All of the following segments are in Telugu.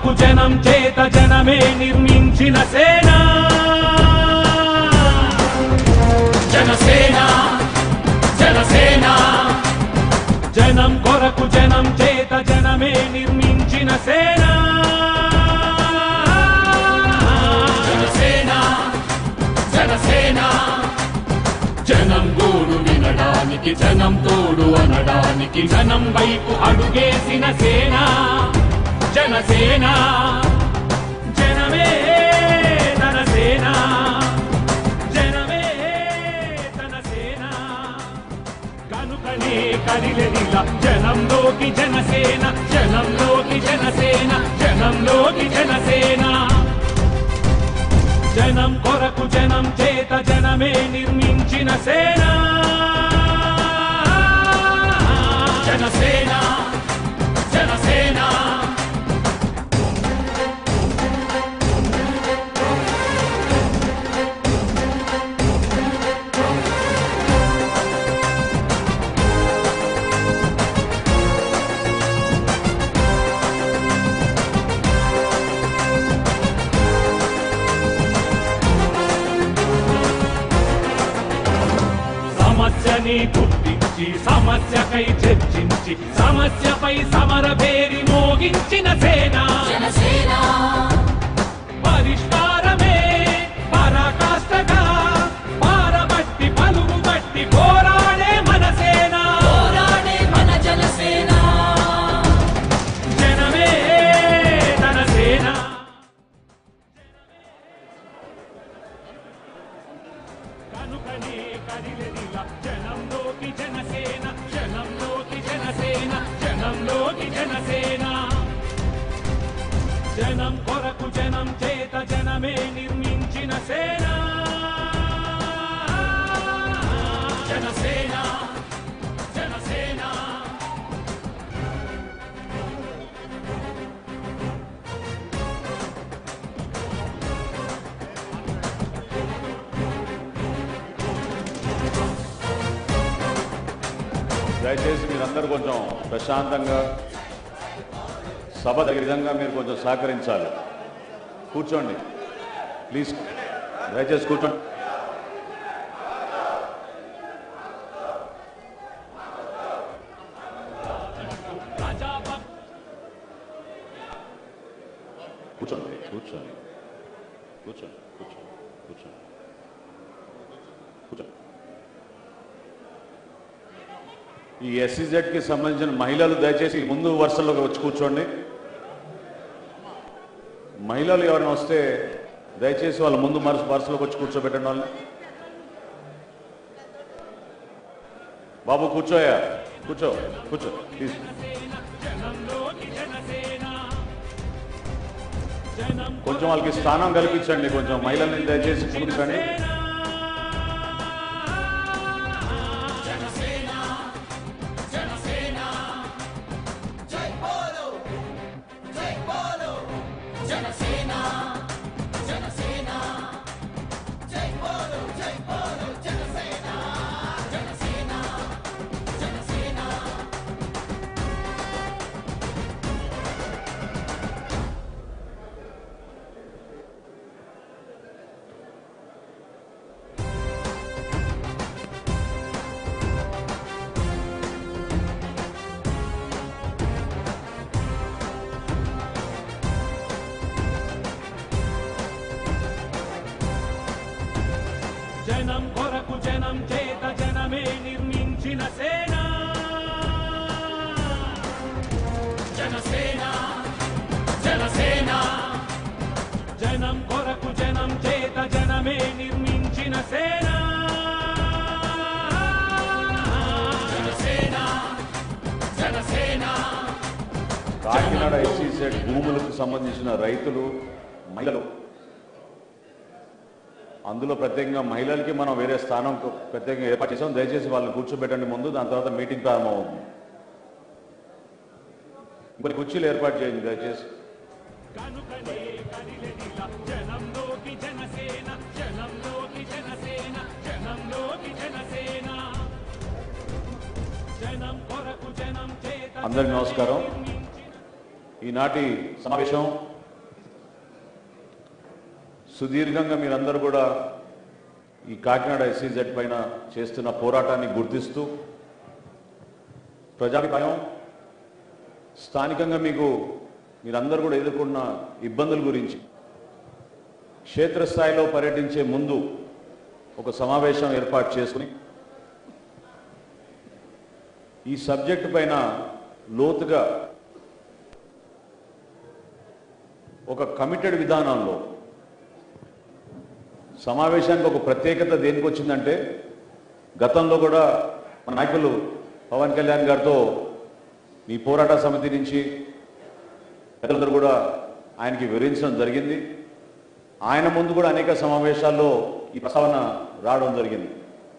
కొరకు జనం చేత జనమే నిర్మించిన సేన జనసేన జనసేన జనం కొరకు జనం చేత జనమే నిర్మించిన సేన జనసేన జనసేన జనం గోడు వినడానికి జనం తోడు అనడానికి జనం వైపు అడుగేసిన సేన జనసేన జనమే తన సేన జనమే తన సేన కనుకనే కదిలెదిలా జనంలోకి జనసేన జనంలోకి జనసేన జనంలోకి జనసేన జనం కొరకు జనం చేత జనమే నిర్మించిన సేన జనసేన జనసేన సమస్యని గుర్తించి సమస్యకై చర్చించి సమస్యపై సమర పేరి మోగించిన సేన పరిష్కారమే పరాకాష్ఠగా పారబట్టి పలుగు బట్టి పోరాడే మన సేన పోరాడే మన జనసేన జనమే తన సేన కనుకనే కదిలెదిలా జనంలోకి జనసేన జనంలోకి జనసేన జనంలోకి జనసేన జనం కొరకు జనం చేత జనమే నిర్మించిన సేన జనసేన జనసేన దయచేసి మీరందరూ కొంచెం ప్రశాంతంగా సభ తగిన విధంగా మీరు కొంచెం సహకరించాలి. కూర్చోండి ప్లీజ్, దయచేసి కూర్చోండి. కూర్చోండి కూర్చోండి కూర్చోండి కూర్చోండి కూర్చోండి కూర్చోండి. ఈ SEZ కి సంబంధించిన మహిళలు దయచేసి ముందు వరుసలోకి వచ్చి కూర్చోండి. మహిళలు ఎవరైనా వస్తే దయచేసి వాళ్ళ ముందు వరుసలోకి వచ్చి కూర్చోబెట్టండి వాళ్ళని. బాబు కూర్చోయా, కూర్చో కూర్చో ప్లీజ్. కొంచెం వాళ్ళకి స్థానం కల్పించండి, కొంచెం మహిళల్ని దయచేసి కూర్చోండి. జనం కొరకు జనం చేత జనమే నిర్మించిన సేన జనసేన జనసేన జనం కొరకు జనం చేత జనమే నిర్మించిన సేన జనసేన జనసేన కాకినాడ SEZ భూములకు సంబంధించిన రైతులు మహిళలు, అందులో ప్రత్యేకంగా మహిళలకి మనం వేరే స్థానం ప్రత్యేకంగా ఏర్పాటు చేసాం. దయచేసి వాళ్ళని కూర్చోబెట్టండి ముందు, దాని తర్వాత మీటింగ్ ప్రారంభమవుతుంది. ఇంకొన్ని కుర్చీలు ఏర్పాటు చేయండి దయచేసి. అందరికీ నమస్కారం. ఈనాటి సమావేశం సుదీర్ఘంగా మీరందరూ కూడా ఈ కాకినాడ SEZ పైన చేస్తున్న పోరాటాన్ని గుర్తిస్తూ ప్రజాభిప్రాయం స్థానికంగా మీరందరూ కూడా ఎదుర్కొన్న ఇబ్బందుల గురించి క్షేత్రస్థాయిలో పర్యటించే ముందు ఒక సమావేశం ఏర్పాటు చేసుకుని ఈ సబ్జెక్టు పైన లోతుగా ఒక కమిటెడ్ విధానంలో సమావేశానికి ఒక ప్రత్యేకత దేనికి వచ్చిందంటే గతంలో కూడా మన నాయకులు పవన్ కళ్యాణ్ గారితో మీ పోరాట సమితి నుంచి పెద్దలందరూ కూడా ఆయనకి వివరించడం జరిగింది. ఆయన ముందు కూడా అనేక సమావేశాల్లో ఈ ప్రస్తావన రావడం జరిగింది.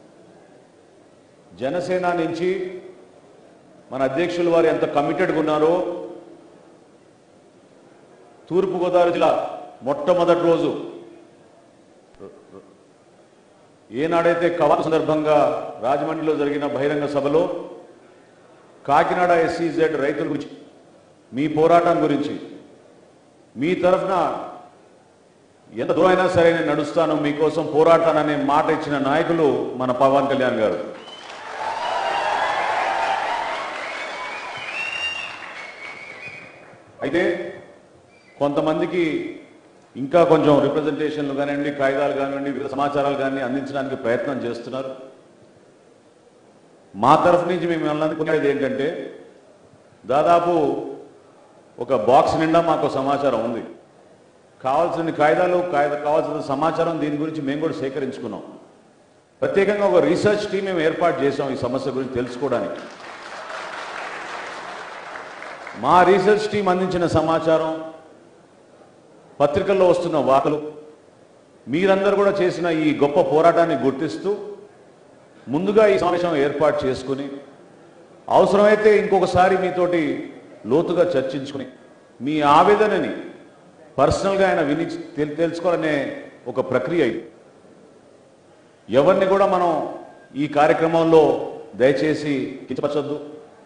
జనసేన నుంచి మన అధ్యక్షులు వారు ఎంత కమిటెడ్గా ఉన్నారో తూర్పుగోదావరి జిల్లా మొట్టమొదటి రోజు ఏనాడైతే కవాతు సందర్భంగా రాజమండ్రిలో జరిగిన బహిరంగ సభలో కాకినాడ SEZ రైతుల గురించి మీ పోరాటం గురించి మీ తరఫున ఎంత దూరమైనా సరే నేను నడుస్తాను మీకోసం పోరాటాననే మాట ఇచ్చిన నాయకులు మన పవన్ కళ్యాణ్ గారు. అయితే కొంతమందికి ఇంకా కొంచెం రిప్రజెంటేషన్లు కానివ్వండి, కాగితాలు కానివ్వండి, వివిధ సమాచారాలు కానీ అందించడానికి ప్రయత్నం చేస్తున్నారు. మా తరఫు నుంచి మేము అనుకునేది ఏంటంటే దాదాపు ఒక బాక్స్ నిండా మాకు సమాచారం ఉంది. కావాల్సిన కాగితాలు కావాల్సిన సమాచారం దీని గురించి మేము కూడా సేకరించుకున్నాం. ప్రత్యేకంగా ఒక రీసెర్చ్ టీం మేము ఏర్పాటు చేసాం ఈ సమస్య గురించి తెలుసుకోవడానికి. మా రీసెర్చ్ టీం అందించిన సమాచారం, పత్రికల్లో వస్తున్న వార్తలు, మీరందరూ కూడా చేసిన ఈ గొప్ప పోరాటాన్ని గుర్తిస్తూ ముందుగా ఈ సమావేశం ఏర్పాటు చేసుకుని అవసరమైతే ఇంకొకసారి మీతోటి లోతుగా చర్చించుకుని మీ ఆవేదనని పర్సనల్గా ఆయన తెలుసుకోవాలనే ఒక ప్రక్రియ ఇది. ఎవరిని కూడా మనం ఈ కార్యక్రమంలో దయచేసి కించపరచొద్దు.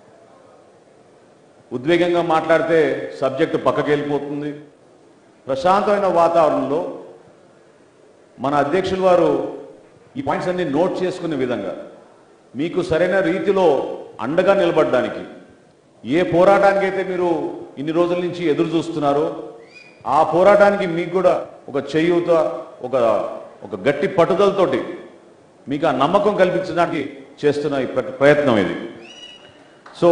ఉద్వేగంగా మాట్లాడితే సబ్జెక్టు పక్కకి వెళ్ళిపోతుంది. ప్రశాంతమైన వాతావరణంలో మన అధ్యక్షులు వారు ఈ పాయింట్స్ అన్ని నోట్ చేసుకునే విధంగా మీకు సరైన రీతిలో అండగా నిలబడడానికి, ఏ పోరాటానికి అయితే మీరు ఇన్ని రోజుల నుంచి ఎదురు చూస్తున్నారో ఆ పోరాటానికి మీకు కూడా ఒక చేయూత, ఒక గట్టి పట్టుదలతోటి మీకు ఆ నమ్మకం కల్పించడానికి చేస్తున్న ఈ ప్రయత్నం ఇది. సో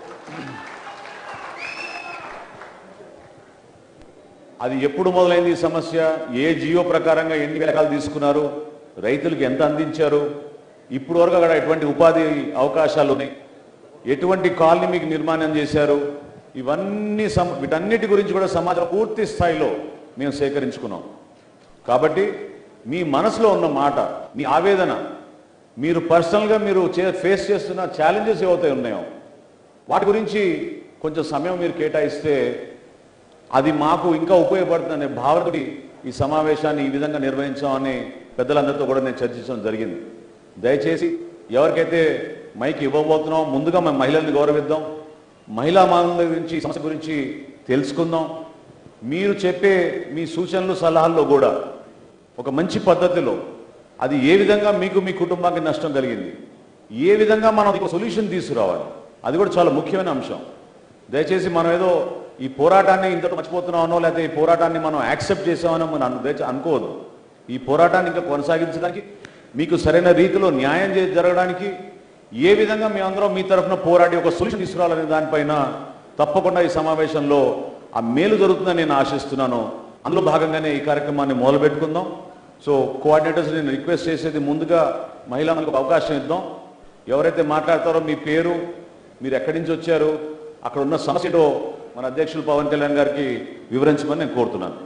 అది ఎప్పుడు మొదలైంది ఈ సమస్య, ఏ జియో ప్రకారంగా ఎన్ని రకాలు తీసుకున్నారు, రైతులకు ఎంత అందించారు, ఇప్పుడు వరకు అక్కడ ఎటువంటి ఉపాధి అవకాశాలు ఉన్నాయి, ఎటువంటి కాలనీ మీకు నిర్మాణం చేశారు, ఇవన్నీ వీటన్నిటి గురించి కూడా సమాచారం పూర్తి స్థాయిలో మేము సేకరించుకున్నాం. కాబట్టి మీ మనసులో ఉన్న మాట, మీ ఆవేదన, మీరు పర్సనల్గా మీరు ఫేస్ చేస్తున్న ఛాలెంజెస్ ఏవైతే ఉన్నాయో వాటి గురించి కొంచెం సమయం మీరు కేటాయిస్తే అది మాకు ఇంకా ఉపయోగపడుతుందనే భావనతోటి ఈ సమావేశాన్ని ఈ విధంగా నిర్వహించామని పెద్దలందరితో కూడా నేను చర్చించడం జరిగింది. దయచేసి ఎవరికైతే మైక్ ఇవ్వబోతున్నామో ముందుగా మన మహిళల్ని గౌరవిద్దాం, మహిళా మానవుల గురించి, సమస్య గురించి తెలుసుకుందాం. మీరు చెప్పే మీ సూచనలు సలహాల్లో కూడా ఒక మంచి పద్ధతిలో అది ఏ విధంగా మీకు మీ కుటుంబానికి నష్టం కలిగింది, ఏ విధంగా మనం ఒక సొల్యూషన్ తీసుకురావాలి, అది కూడా చాలా ముఖ్యమైన అంశం. దయచేసి మనం ఏదో ఈ పోరాటాన్ని ఇంతటి మర్చిపోతున్నామనో లేకపోతే ఈ పోరాటాన్ని మనం యాక్సెప్ట్ చేసామనో మనం అనుకోవద్దు. ఈ పోరాటాన్ని ఇంకా కొనసాగించడానికి, మీకు సరైన రీతిలో న్యాయం జరగడానికి ఏ విధంగా మేమందరం మీ తరఫున పోరాడి ఒక సొల్యూషన్ తీసుకురావాలనే దానిపైన తప్పకుండా ఈ సమావేశంలో ఆ మేలు జరుగుతుందని నేను ఆశిస్తున్నాను. అందులో భాగంగానే ఈ కార్యక్రమాన్ని మొదలుపెట్టుకుందాం. సో కోఆర్డినేటర్స్ నేను రిక్వెస్ట్ చేసేది, ముందుగా మహిళలకు ఒక అవకాశం ఇద్దాం. ఎవరైతే మాట్లాడతారో మీ పేరు, మీరు ఎక్కడి నుంచి వచ్చారు, అక్కడ ఉన్న సమస్యతో మన అధ్యక్షులు పవన్ కళ్యాణ్ గారికి వివరించమని నేను కోరుతున్నాను.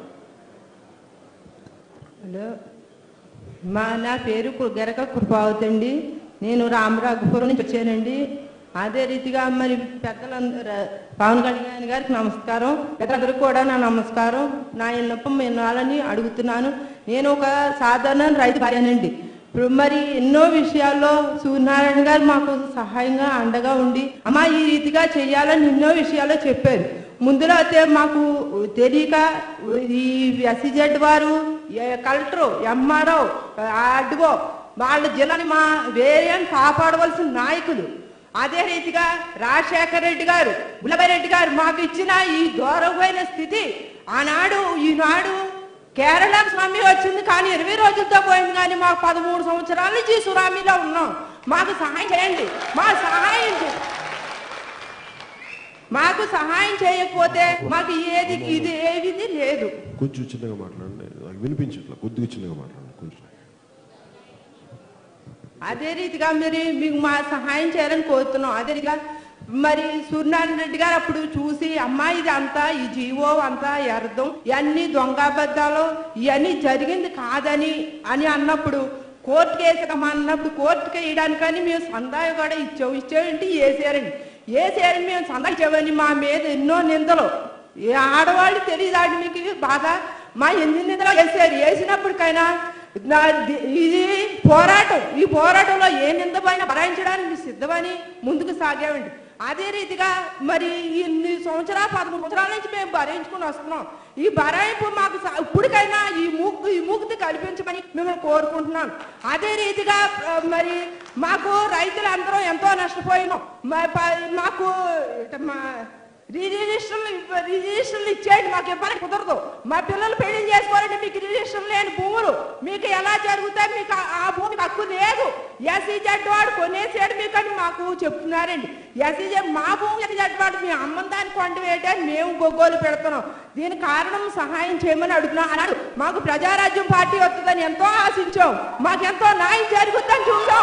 హలో, నా పేరు గరక కృపావతి అండి. నేను రామరాఘపురం నుంచి వచ్చానండి. అదే రీతిగా మరి పెద్దలందరూ పవన్ కళ్యాణ్ గారికి నమస్కారం, పెద్దలందరికీ కూడా నా నమస్కారం. నా విన్నపం వినాలని అడుగుతున్నాను. నేను ఒక సాధారణ రైతు భార్యనండి. మరి ఎన్నో విషయాల్లో సూర్యనారాయణ గారు మాకు సహాయంగా అండగా ఉండి అమ్మా ఈ రీతిగా చెయ్యాలని ఎన్నో విషయాల్లో చెప్పారు. ముందులో అయితే మాకు తెలియక ఈ SEZ వారు కలెక్టరు ఎంఆర్ఓ అడ్గో వాళ్ళ జిల్లాని మా వేరేని కాపాడవలసిన నాయకులు. అదే రీతిగా రాజశేఖర రెడ్డి గారు రెడ్డి గారు మాకు ఇచ్చిన ఈ దూరమైన స్థితి ఆనాడు ఈనాడు కేరళ స్వామి వచ్చింది కానీ 20 రోజులతో పోయింది. కానీ మాకు 13 సంవత్సరాల నుంచి సునామీలో ఉన్నాం. మాకు సహాయం చేయండి. మాకు సహాయం చేయకపోతే మాకు ఏది ఇది ఏది లేదు. కొంచెం చిన్నగా మాట్లాడండి, వినిపించట్లా, కొద్దిగా చిన్నగా మాట్లాడండి కొంచెం. అదే రీతిగా మీకు మా సహాయం చేయాలని కోరుతున్నాం. అదే రీతిగా మరి సూర్యనారాయణ రెడ్డి గారు అప్పుడు చూసి అమ్మా ఇది అంతా ఈ జీవో అంతా అర్థం ఇవన్నీ దొంగబద్దాలు ఇవన్నీ జరిగింది కాదని అన్నప్పుడు కోర్టుకి వేసామన్నప్పుడు కోర్టుకి వేయడానికని మేము సందాయం కూడా ఇచ్చేయండి వేసారని మేము సందా ఇచ్చామని మా మీద ఎన్నో నిందలు ఆడవాళ్ళు తెలియదాండి మీకు బాగా మా ఎన్ని నిందలు వేసినప్పటికైనా ఇది పోరాటం. ఈ పోరాటంలో ఏ నిందపైన భరాయించడానికి సిద్ధమని ముందుకు సాగామండి. అదే రీతిగా మరి ఇన్ని సంవత్సరాలు 13 సంవత్సరాల నుంచి మేము భరించుకుని వస్తున్నాం. ఈ భరాయింపు మాకు ఇప్పటికైనా ఈ ముక్తి కల్పించమని మిమ్మల్ని కోరుకుంటున్నాను. అదే రీతిగా మరి మాకు రైతులందరూ ఎంతో నష్టపోయినాం. మాకు రిజిస్టర్లు ఇచ్చేయండి, మాకు ఇవ్వడానికి కుదరదు. మా పిల్లలు పెళ్లి చేసుకోవాలంటే మీకు రిజిస్టర్ లేని భూములు మీకు ఎలా జరుగుతాయి? మీకు ఆ భూమికి హక్కు లేదు. SEZ వాడు కొనేసాడు మీకు అని మాకు చెప్తున్నారండి. SEZ మా భూమి SEZ వాడు మీ అమ్మని దాన్ని కొండ వేయడానికి మేము గొగ్గోలు పెడుతున్నాం. దీనికి కారణం సహాయం చేయమని అడుగుతున్నాం అన్నాడు. మాకు ప్రజారాజ్యం పార్టీ వస్తుందని ఎంతో ఆశించాం. మాకెంతో న్యాయం జరుగుతుందని చూసాం.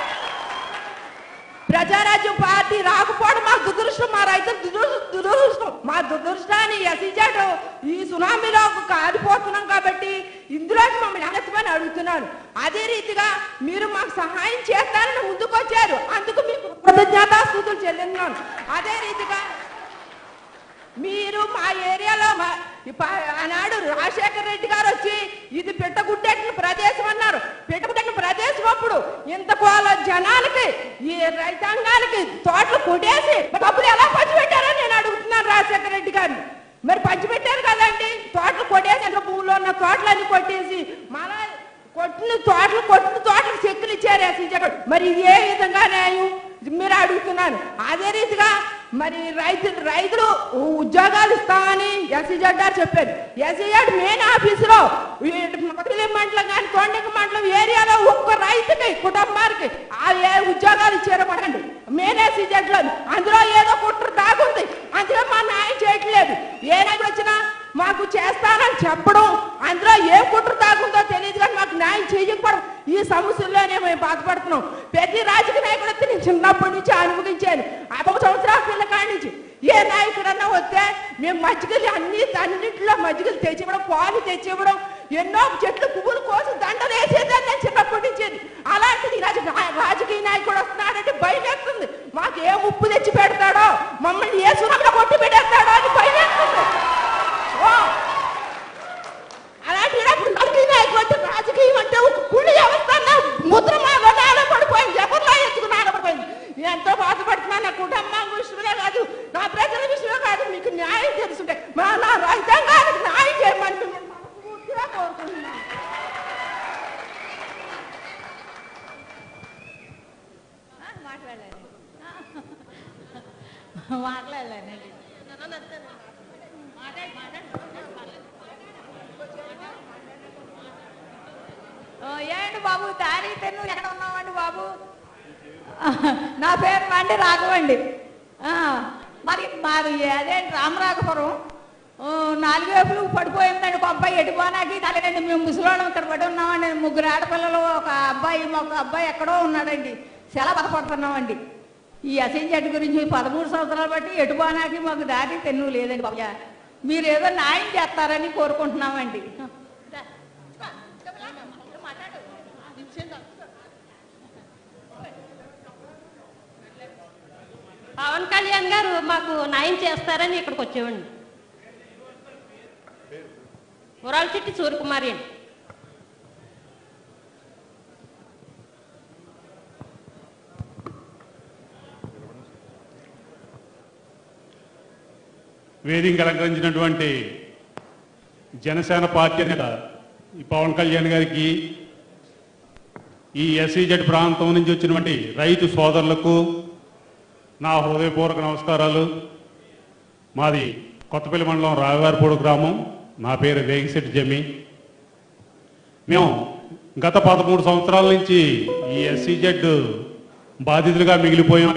ప్రజారాజ్యం పార్టీ రాకపోవడం మా దురదృష్టం, మా రైతుల దురదృష్టం. మా దురదృష్టాన్ని SEZ ఈ సునామీలో కాలిపోతున్నాం కాబట్టి ఇందులో మమ్మల్ని అనెత్తమని అడుగుతున్నాను. అదే రీతిగా మీరు మాకు సహాయం చేస్తారని ముందుకు వచ్చారు, అందుకు మీకు కృతజ్ఞతాస్తుతులు చెల్లిస్తున్నాను. అదే రీతిగా మీరు మా ఏరియాలో ఆనాడు రాజశేఖర రెడ్డి గారు వచ్చి ఇది పెట్టగుడ్డెట్టిన ప్రదేశం అన్నారు. పెట్టగుడ్డెట్టిన ప్రదేశం అప్పుడు ఇంతకోల జనాలకి ఈ రైతాంగానికి తోటలు కొట్టేసి డబ్బులు ఎలా పంచిపెట్టారని నేను అడుగుతున్నాను రాజశేఖర రెడ్డి గారిని. మరి పంచిపెట్టారు కదండి, తోటలు కొట్టేసి ఎంత భూమిలో ఉన్న తోటలన్నీ కొట్టేసి మళ్ళా కొట్టిన తోటలకు చెక్కులు ఇచ్చారు SEZ. మరి ఇది ఏ విధంగా న్యాయం మీరు అడుగుతున్నాను. అదే రీతిగా మరి రైతులు ఉద్యోగాలు ఇస్తామని SEZ గారు చెప్పారు. SEZ మెయిన్ ఆఫీసులో మండలం కానీ తొండక మండలం ఏరియాలో ఒక్క రైతుకి కుటుంబానికి ఏ ఉద్యోగాలు ఇచ్చారో పడండి మెయిన్ SEZ లో. అందులో ఏదో కుట్ర దాగుంది, అందులో మా న్యాయం చేయట్లేదు. ఏ నాయకుడు వచ్చినా మాకు చేస్తానని చెప్పడం అందులో ఏ కుట్ర దాగుందో తెలియదు కానీ మాకు న్యాయం చేయకపోవడం ఈ సమస్యల్లోనే మేము బాధపడుతున్నాం. ప్రతి రాజకీయ నాయకుడు వస్తే నేను చిన్నప్పటి నుంచి అనుభవించాను. 1 సంవత్సరాల పిల్ల కాడి నుంచి ఏ నాయకుడన్నా వస్తే మేము మజ్జిగలు అన్నింటిలో మజ్జిగలు తెచ్చివ్వడం, పాలు తెచ్చివ్వడం, ఎన్నో చెట్లు పువ్వులు కోసం దండలు వేసేదని నేను చిన్నప్పటి నుంచి. అలాంటిది రాజకీయ నాయకుడు వస్తున్నాడంటే భయం వేస్తుంది. మాకు ఏ ఉప్పు తెచ్చి పెడతాడో, మమ్మల్ని ఏ సునామీలో కొట్టి పెట్టేస్తాడో అని భయం వేస్తుంది. అలాంటి రాజకీయ నాయకుడు అంటే రాజకీయం అంటే ఒక కుళ్ళి వ్యవస్థ ముద్ర నాలో పడిపోయింది, ఎవరిలో ఎత్తుకుని ఆడపడిపోయింది. నేను ఎంతో బాధపడుతున్నాను. నా కుటుంబం విషయమే కాదు, నా ప్రజల విషయమే కాదు. మీకు న్యాయం తెలుసుంటే నా రైతాంగానికి న్యాయం చేయమని మిమ్మల్ని పూర్తిగా కోరుకుంటున్నాను. మాట్లాడలేనండి. ఏంటి బాబు దారి తెన్ను ఎక్కడ ఉన్నామండి బాబు? నా పేరు మండి రాఘవండి. మరి మాది అదేంటి రామరాఘపురం 4 వైపులు పడిపోయిందండి. ఒక అబ్బాయి ఎటుపోనాకి తలగండి. మేము ముసలోళ్ళం ఇక్కడ పడి ఉన్నామండి. 3 ఆడపిల్లలు, ఒక అబ్బాయి ఎక్కడో ఉన్నాడండి. చాలా బాధపడుతున్నామండి. ఈ SEZ గురించి 13 సంవత్సరాలు బట్టి ఎటుపోనాకి మాకు దారి తెన్ను లేదండి బాబు. మీరు ఏదో న్యాయం చేస్తారని కోరుకుంటున్నామండి. పవన్ కళ్యాణ్ గారు మాకు న్యాయం చేస్తారని ఇక్కడికి వచ్చేవండి. ఉరాల చిట్టి సూర్యకుమారి అండి. వేదికను అలంకరించినటువంటి జనసేన పార్టీ నేత ఈ పవన్ కళ్యాణ్ గారికి, ఈ SEZ ప్రాంతం నుంచి వచ్చినటువంటి రైతు సోదరులకు నా హృదయపూర్వక నమస్కారాలు. మాది కొత్తపల్లి మండలం రావివారిపూడి గ్రామం. నా పేరు వేగిశెట్టి జమి. మేము గత 13 సంవత్సరాల నుంచి ఈ SEZ బాధితులుగా మిగిలిపోయాం.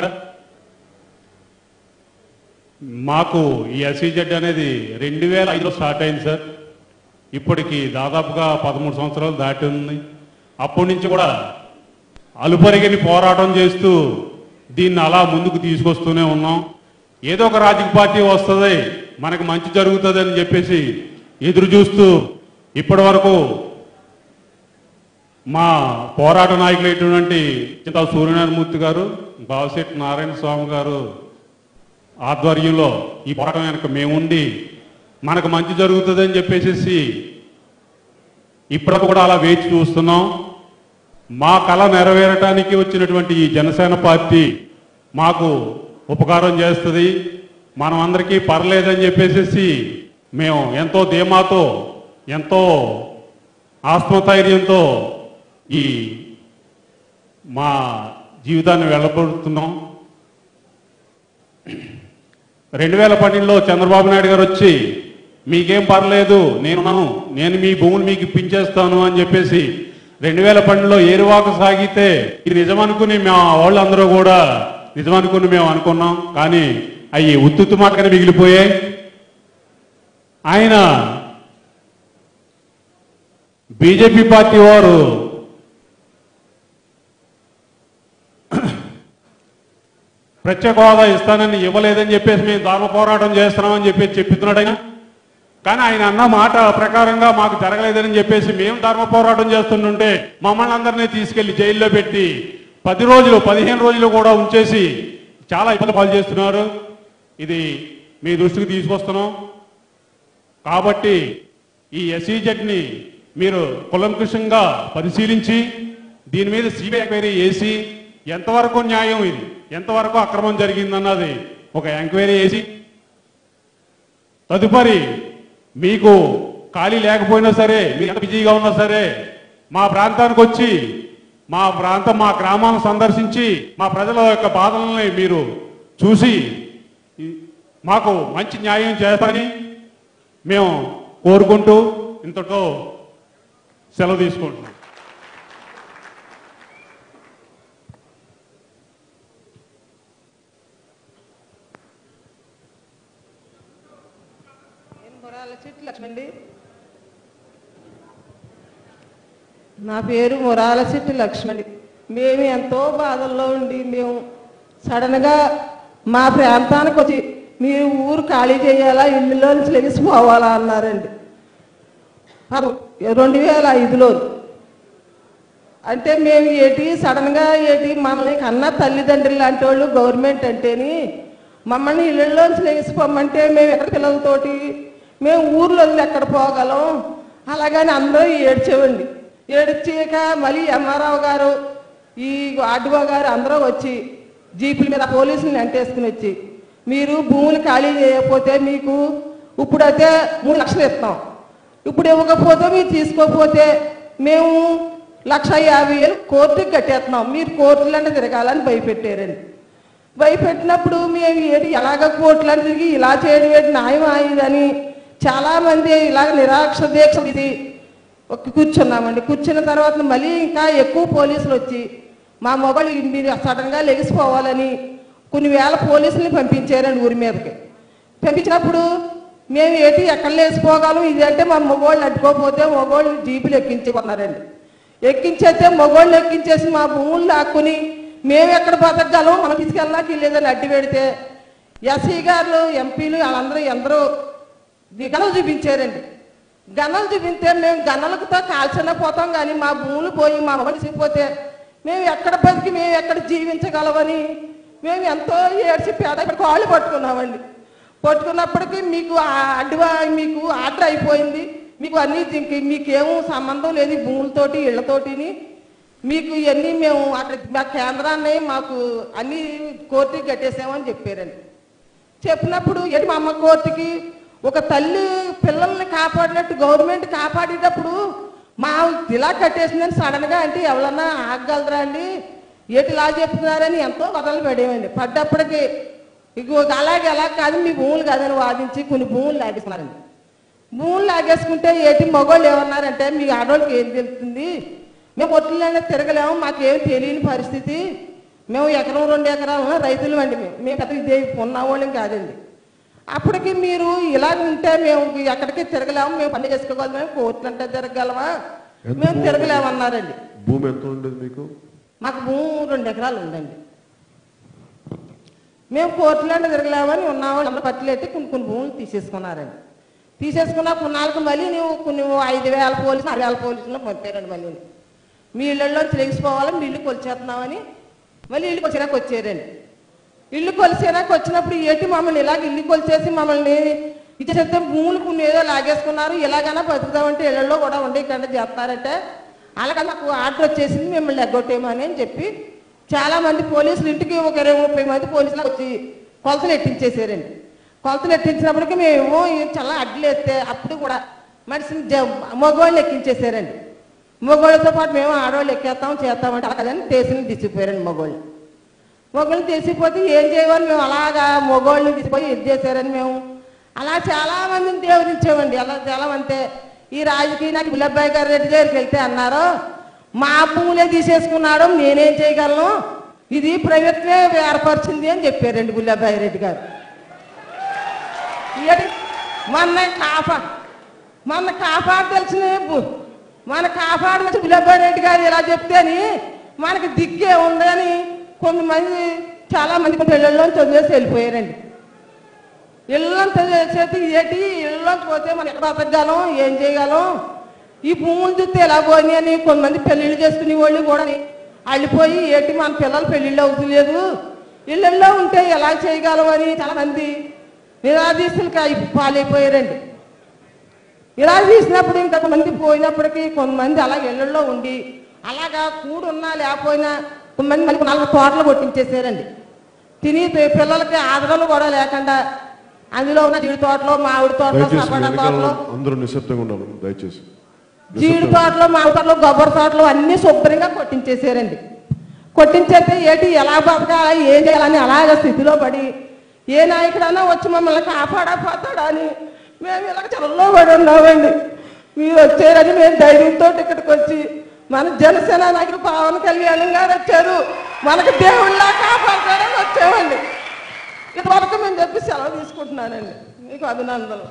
మాకు ఈ SEZ అనేది 2005లో స్టార్ట్ అయింది సార్. ఇప్పటికి దాదాపుగా 13 సంవత్సరాలు దాటి ఉంది. అప్పటి నుంచి కూడా అలుపరిగని పోరాటం చేస్తూ దీన్ని అలా ముందుకు తీసుకొస్తూనే ఉన్నాం. ఏదో ఒక రాజకీయ పార్టీ వస్తుంది, మనకు మంచి జరుగుతుంది అని చెప్పేసి ఎదురు చూస్తూ ఇప్పటి వరకు మా పోరాట నాయకులైనటువంటి చింతా సూర్యనారాయణమూర్తి గారు, బావశెట్టి నారాయణ స్వామి గారు ఆధ్వర్యంలో ఈ పోరాటం వెనక మేముండి మనకు మంచి జరుగుతుందని చెప్పేసి ఇప్పటికి కూడా అలా వేచి చూస్తున్నాం. మా కళ నెరవేరటానికి వచ్చినటువంటి ఈ జనసేన పార్టీ మాకు ఉపకారం చేస్తుంది, మనం అందరికీ పర్లేదని చెప్పేసి మేము ఎంతో ధీమాతో, ఎంతో ఆత్మధైర్యంతో ఈ మా జీవితాన్ని వెళ్ళబడుతున్నాం. 2012లో చంద్రబాబు నాయుడు గారు వచ్చి మీకేం పర్లేదు, నేను మీ భూములు మీకు ఇప్పించేస్తాను అని చెప్పేసి 2012లో ఏరువాక సాగితే ఇది నిజమనుకుని మా వాళ్ళందరూ కూడా నిజమనుకుని మేము అనుకున్నాం. కానీ అవి ఉత్తుత్తు మాటగానే మిగిలిపోయాయి. ఆయన బీజేపీ పార్టీ వారు ప్రత్యేక హోదా ఇస్తానని ఇవ్వలేదని చెప్పేసి మేము ధర్మ పోరాటం చేస్తున్నామని చెప్పేసి చెప్తున్నాడు ఆయన. కానీ ఆయన అన్న మాట ప్రకారంగా మాకు జరగలేదని చెప్పేసి మేము ధర్మ పోరాటం చేస్తుంటే మమ్మల్ని అందరినీ తీసుకెళ్లి జైల్లో పెట్టి 10 రోజులు 15 రోజులు కూడా ఉంచేసి చాలా ఇబ్బంది పాలు చేస్తున్నారు. ఇది మీ దృష్టికి తీసుకొస్తున్నాం. కాబట్టి ఈ SEZని మీరు కులంకుషంగా పరిశీలించి దీని మీద సిబిఐ ఎంక్వైరీ చేసి ఎంతవరకు న్యాయం, ఇది ఎంతవరకు అక్రమం జరిగిందన్నది ఒక ఎంక్వైరీ చేసి తదుపరి మీకు ఖాళీ లేకపోయినా సరే, మీరు ఎంత బిజీగా ఉన్నా సరే మా ప్రాంతానికి వచ్చి మా గ్రామాలను సందర్శించి మా ప్రజల యొక్క బాధలని మీరు చూసి మాకు మంచి న్యాయం చేస్తారని మేము కోరుకుంటూ ఇంతతో సెలవు తీసుకుంటున్నాం. నా పేరు మురాలశెట్టి లక్ష్మణి. మేము ఎంతో బాధల్లో ఉండి మేము సడన్గా మా ప్రాంతానికి వచ్చి మీరు ఊరు ఖాళీ చేయాలా, ఇల్లులో నుంచి లెగిసిపోవాలా అన్నారండి 2005లో. అంటే మేము సడన్గా మమ్మల్ని కన్నా తల్లిదండ్రులు లాంటి వాళ్ళు గవర్నమెంట్ అంటేని మమ్మల్ని ఇళ్ళల్లోంచి లెగిసిపోమంటే మేము ఎక్కడ పిల్లలతోటి మేము ఊర్లో ఎక్కడ పోగలం అలాగని అందరూ ఏడ్చేవండి. ఏడ్చాక మళ్ళీ ఎంఆర్ఓ గారు, ఈ ఆర్డీఓ గారు అందరూ వచ్చి జీపుల మీద పోలీసులను వెంటేసుకుని వచ్చి మీరు భూములు ఖాళీ చేయకపోతే మీకు ఇప్పుడైతే 3 లక్షలు ఇస్తాం, ఇప్పుడు ఇవ్వకపోతే మీరు తీసుకోకపోతే మేము 1,50,000 కోర్టుకి కట్టేస్తున్నాం, మీరు కోర్టులంటే తిరగాలని భయపెట్టారండి. భయపెట్టినప్పుడు మేము ఎలాగ కోర్టులని తిరిగి ఇలా చేయడం న్యాయం అయ్యిందని చాలామంది ఇలాగ నిరాక్ష దీక్ష ఇది కూర్చున్నామండి. కూర్చున్న తర్వాత మళ్ళీ ఇంకా ఎక్కువ పోలీసులు వచ్చి మా మొబైల్ మీరు సడన్గా లెగిసిపోవాలని కొన్ని వేల పోలీసుల్ని పంపించారండి ఊరి మీదకి. పంపించినప్పుడు మేము ఎక్కడ లేచిపోగలం, ఇది అంటే మా మగవాళ్ళు అడ్డుకోకపోతే మగవాళ్ళు జీపులు ఎక్కించుకున్నారండి. ఎక్కించేస్తే మగవాళ్ళు ఎక్కించేసి మా భూములు లాక్కుని మేము ఎక్కడ బతకగలం, మనం తీసుకెళ్ళడానికి లేదని అడ్డు పెడితే ఎస్సీ గారు ఎంపీలు వాళ్ళందరూ ఎందరో గనలు చూపించారండి. గనలు చూపిస్తే మేము గనలతో కాల్చిన పోతాం, కానీ మా భూములు పోయి మా మనిషిపోతే మేము ఎక్కడ బతికి మేము ఎక్కడ జీవించగలమని మేము ఎంతో ఏడ్చి పేద కాళ్ళు పట్టుకున్నామండి. పట్టుకున్నప్పటికీ మీకు మీకు ఆర్డర్ అయిపోయింది, మీకు అన్నీ మీకేమో సంబంధం లేదు భూములతోటి ఇళ్లతోటిని, మీకు ఇవన్నీ మేము అక్కడ మా కేంద్రాన్ని మాకు అన్ని కోర్టుకి కట్టేసామని చెప్పారండి. చెప్పినప్పుడు ఏంటి మా అమ్మ కోర్టుకి ఒక తల్లి పిల్లల్ని కాపాడినట్టు గవర్నమెంట్ కాపాడేటప్పుడు మా ఇలా కట్టేసిందని సడన్గా అంటే ఎవరన్నా ఆగగలరా అండి ఏటి ఇలా చెప్తున్నారని ఎంతో కథలు పడేవండి. పడ్డప్పటికి ఇగో అలాగే ఎలా కాదు మీ భూములు కాదని వాదించి కొన్ని భూములు లాగేస్తున్నారండి. భూములు లాగేసుకుంటే ఏటి మగవాళ్ళు ఏమన్నారంటే మీ ఆడవాళ్ళకి ఏం తెలుస్తుంది, మేము ఒట్లైనా తిరగలేము, మాకేం తెలియని పరిస్థితి, మేము ఎకరం 2 ఎకరాలు రైతులు అండి, మేము పెద్ద ఇదే ఉన్నవాళ్ళం కాదండి. అప్పటికి మీరు ఇలా ఉంటే మేము ఎక్కడికి తిరగలేము, మేము పని చేసుకోగలము, మేము కోర్టులు అంటే తిరగలమా, మేము తిరగలేమన్నారండి. భూమి ఎంత ఉండేది మీకు? మాకు భూమి 2 ఎకరాలు ఉందండి. మేము కోర్టులో తిరగలేమని ఉన్నాము. పట్టులు ఎత్తి కొన్ని భూములు తీసేసుకున్నారండి. తీసేసుకున్న కొన్నాళ్ళకి మళ్ళీ కొన్ని 5,000 పోలీసులు 6,000 పోలీసులు పంపారండి. మళ్ళీ మీ ఇళ్ళల్లో తిరిగిపోవాలి, మీ ఇల్లు కొలిచేస్తున్నామని మళ్ళీ ఇల్లు కొలిచేరాక వచ్చారండి. ఇల్లు కొలిసేరాక వచ్చినప్పుడు ఏంటి మమ్మల్ని ఇలాగ ఇల్లు కొలిచేసి మమ్మల్ని ఇచ్చేస్తే భూములు కొన్ని ఏదో లాగేసుకున్నారు, ఇలాగైనా బతుకుతామంటే ఇళ్లలో కూడా ఉండేకుండా చేస్తారంటే అలాగే మాకు ఆర్డర్ వచ్చేసింది మిమ్మల్ని ఎగ్గొట్టేమని అని చెప్పి చాలామంది పోలీసులు ఇంటికి ఒక 20-30 మంది పోలీసులు వచ్చి కొలతలు ఎట్టించేసారండి. కొలతలు ఎట్టించినప్పటికీ మేము చాలా అడ్లు వేస్తే అప్పుడు కూడా మనిషిని మగవాళ్ళు ఎక్కించేసారండి. మగవాళ్ళతో పాటు మేము ఆడవాళ్ళు ఎక్కేస్తాం చేస్తామంటే అలాగని దేశం తీసిపోయారండి. మగవాళ్ళని తీసిపోతే ఏం చేయమని మేము అలాగా మగవాళ్ళని తీసిపోయి ఇది చేశారని మేము అలా చాలామందిని దేవుడించామండి. అలా చాలామంది ఈ రాజకీయ నాకు బుల్లబ్బాయి గారి రెడ్డి దగ్గరికి వెళ్తే అన్నారు మా భూములే తీసేసుకున్నాడు, నేనేం చేయగలను, ఇది ప్రభుత్వమే ఏర్పరిచింది అని చెప్పారండి బుల్లబ్బాయి రెడ్డి గారు. మన కాపాడదలిసిన మన కాపాడదలిసిన బుల్లబ్బాయి రెడ్డి గారు ఇలా చెప్తేని మనకి దిక్కే ఉందని కొంతమంది చాలామంది ఇళ్ళల్లో చదివేసి వెళ్ళిపోయారండి. ఇళ్ళంతా చేతి ఏటి ఇళ్ళలో పోతే మనం ఎక్కడ బతకగలం, ఏం చేయగలం, ఈ భూములు చూస్తే ఎలా పోయి అని కొంతమంది పెళ్ళిళ్ళు చేసుకునే వాళ్ళు కూడా అల్లిపోయి ఏటి మన పిల్లలు పెళ్ళిళ్ళు అవుతలేదు, ఇళ్ళల్లో ఉంటే ఎలా చేయగలం అని చాలామంది నిరాదీసులకి పాలైపోయారండి. నిరాదీసినప్పుడు ఇంకా కొంతమంది పోయినప్పటికీ కొంతమంది అలా ఇళ్ళల్లో ఉండి అలాగా కూడున్నా లేకపోయినా కొంతమంది మనకు 4 తోటలు కొట్టించేసారండి. తిని పిల్లలకి ఆదరణ కూడా లేకుండా అందులో ఉన్న జీడి తోటలో మామిడి తోటలో సపోటా తోటలో అందరూ నిశ్శబ్దంగా ఉండాలి దయచేసి. జీడి తోటలో మామిడి తోటలో కొబ్బరి తోటలో అన్ని శుభ్రంగా కొట్టించేసారండి. కొట్టించేస్తే ఏటి ఎలా బతకాలి ఏం చేయాలని అలాగ స్థితిలో పడి ఏ నాయకుడన్నా వచ్చి మమ్మల్ని కాపాడపోతాడా అని మేము ఇలాగ చల్లో పడి ఉన్నామండి. మీరు వచ్చారని మేము ధైర్యంతో ఇక్కడికి వచ్చి మన జనసేన నాయకుడు పవన్ కళ్యాణ్ గారు వచ్చారు, మనకు దేవుళ్ళ కాపాడతారని వచ్చామండి. ఇంతవరకు మేము చెప్పి సెలవు తీసుకుంటున్నానండి. మీకు అభినందనలు.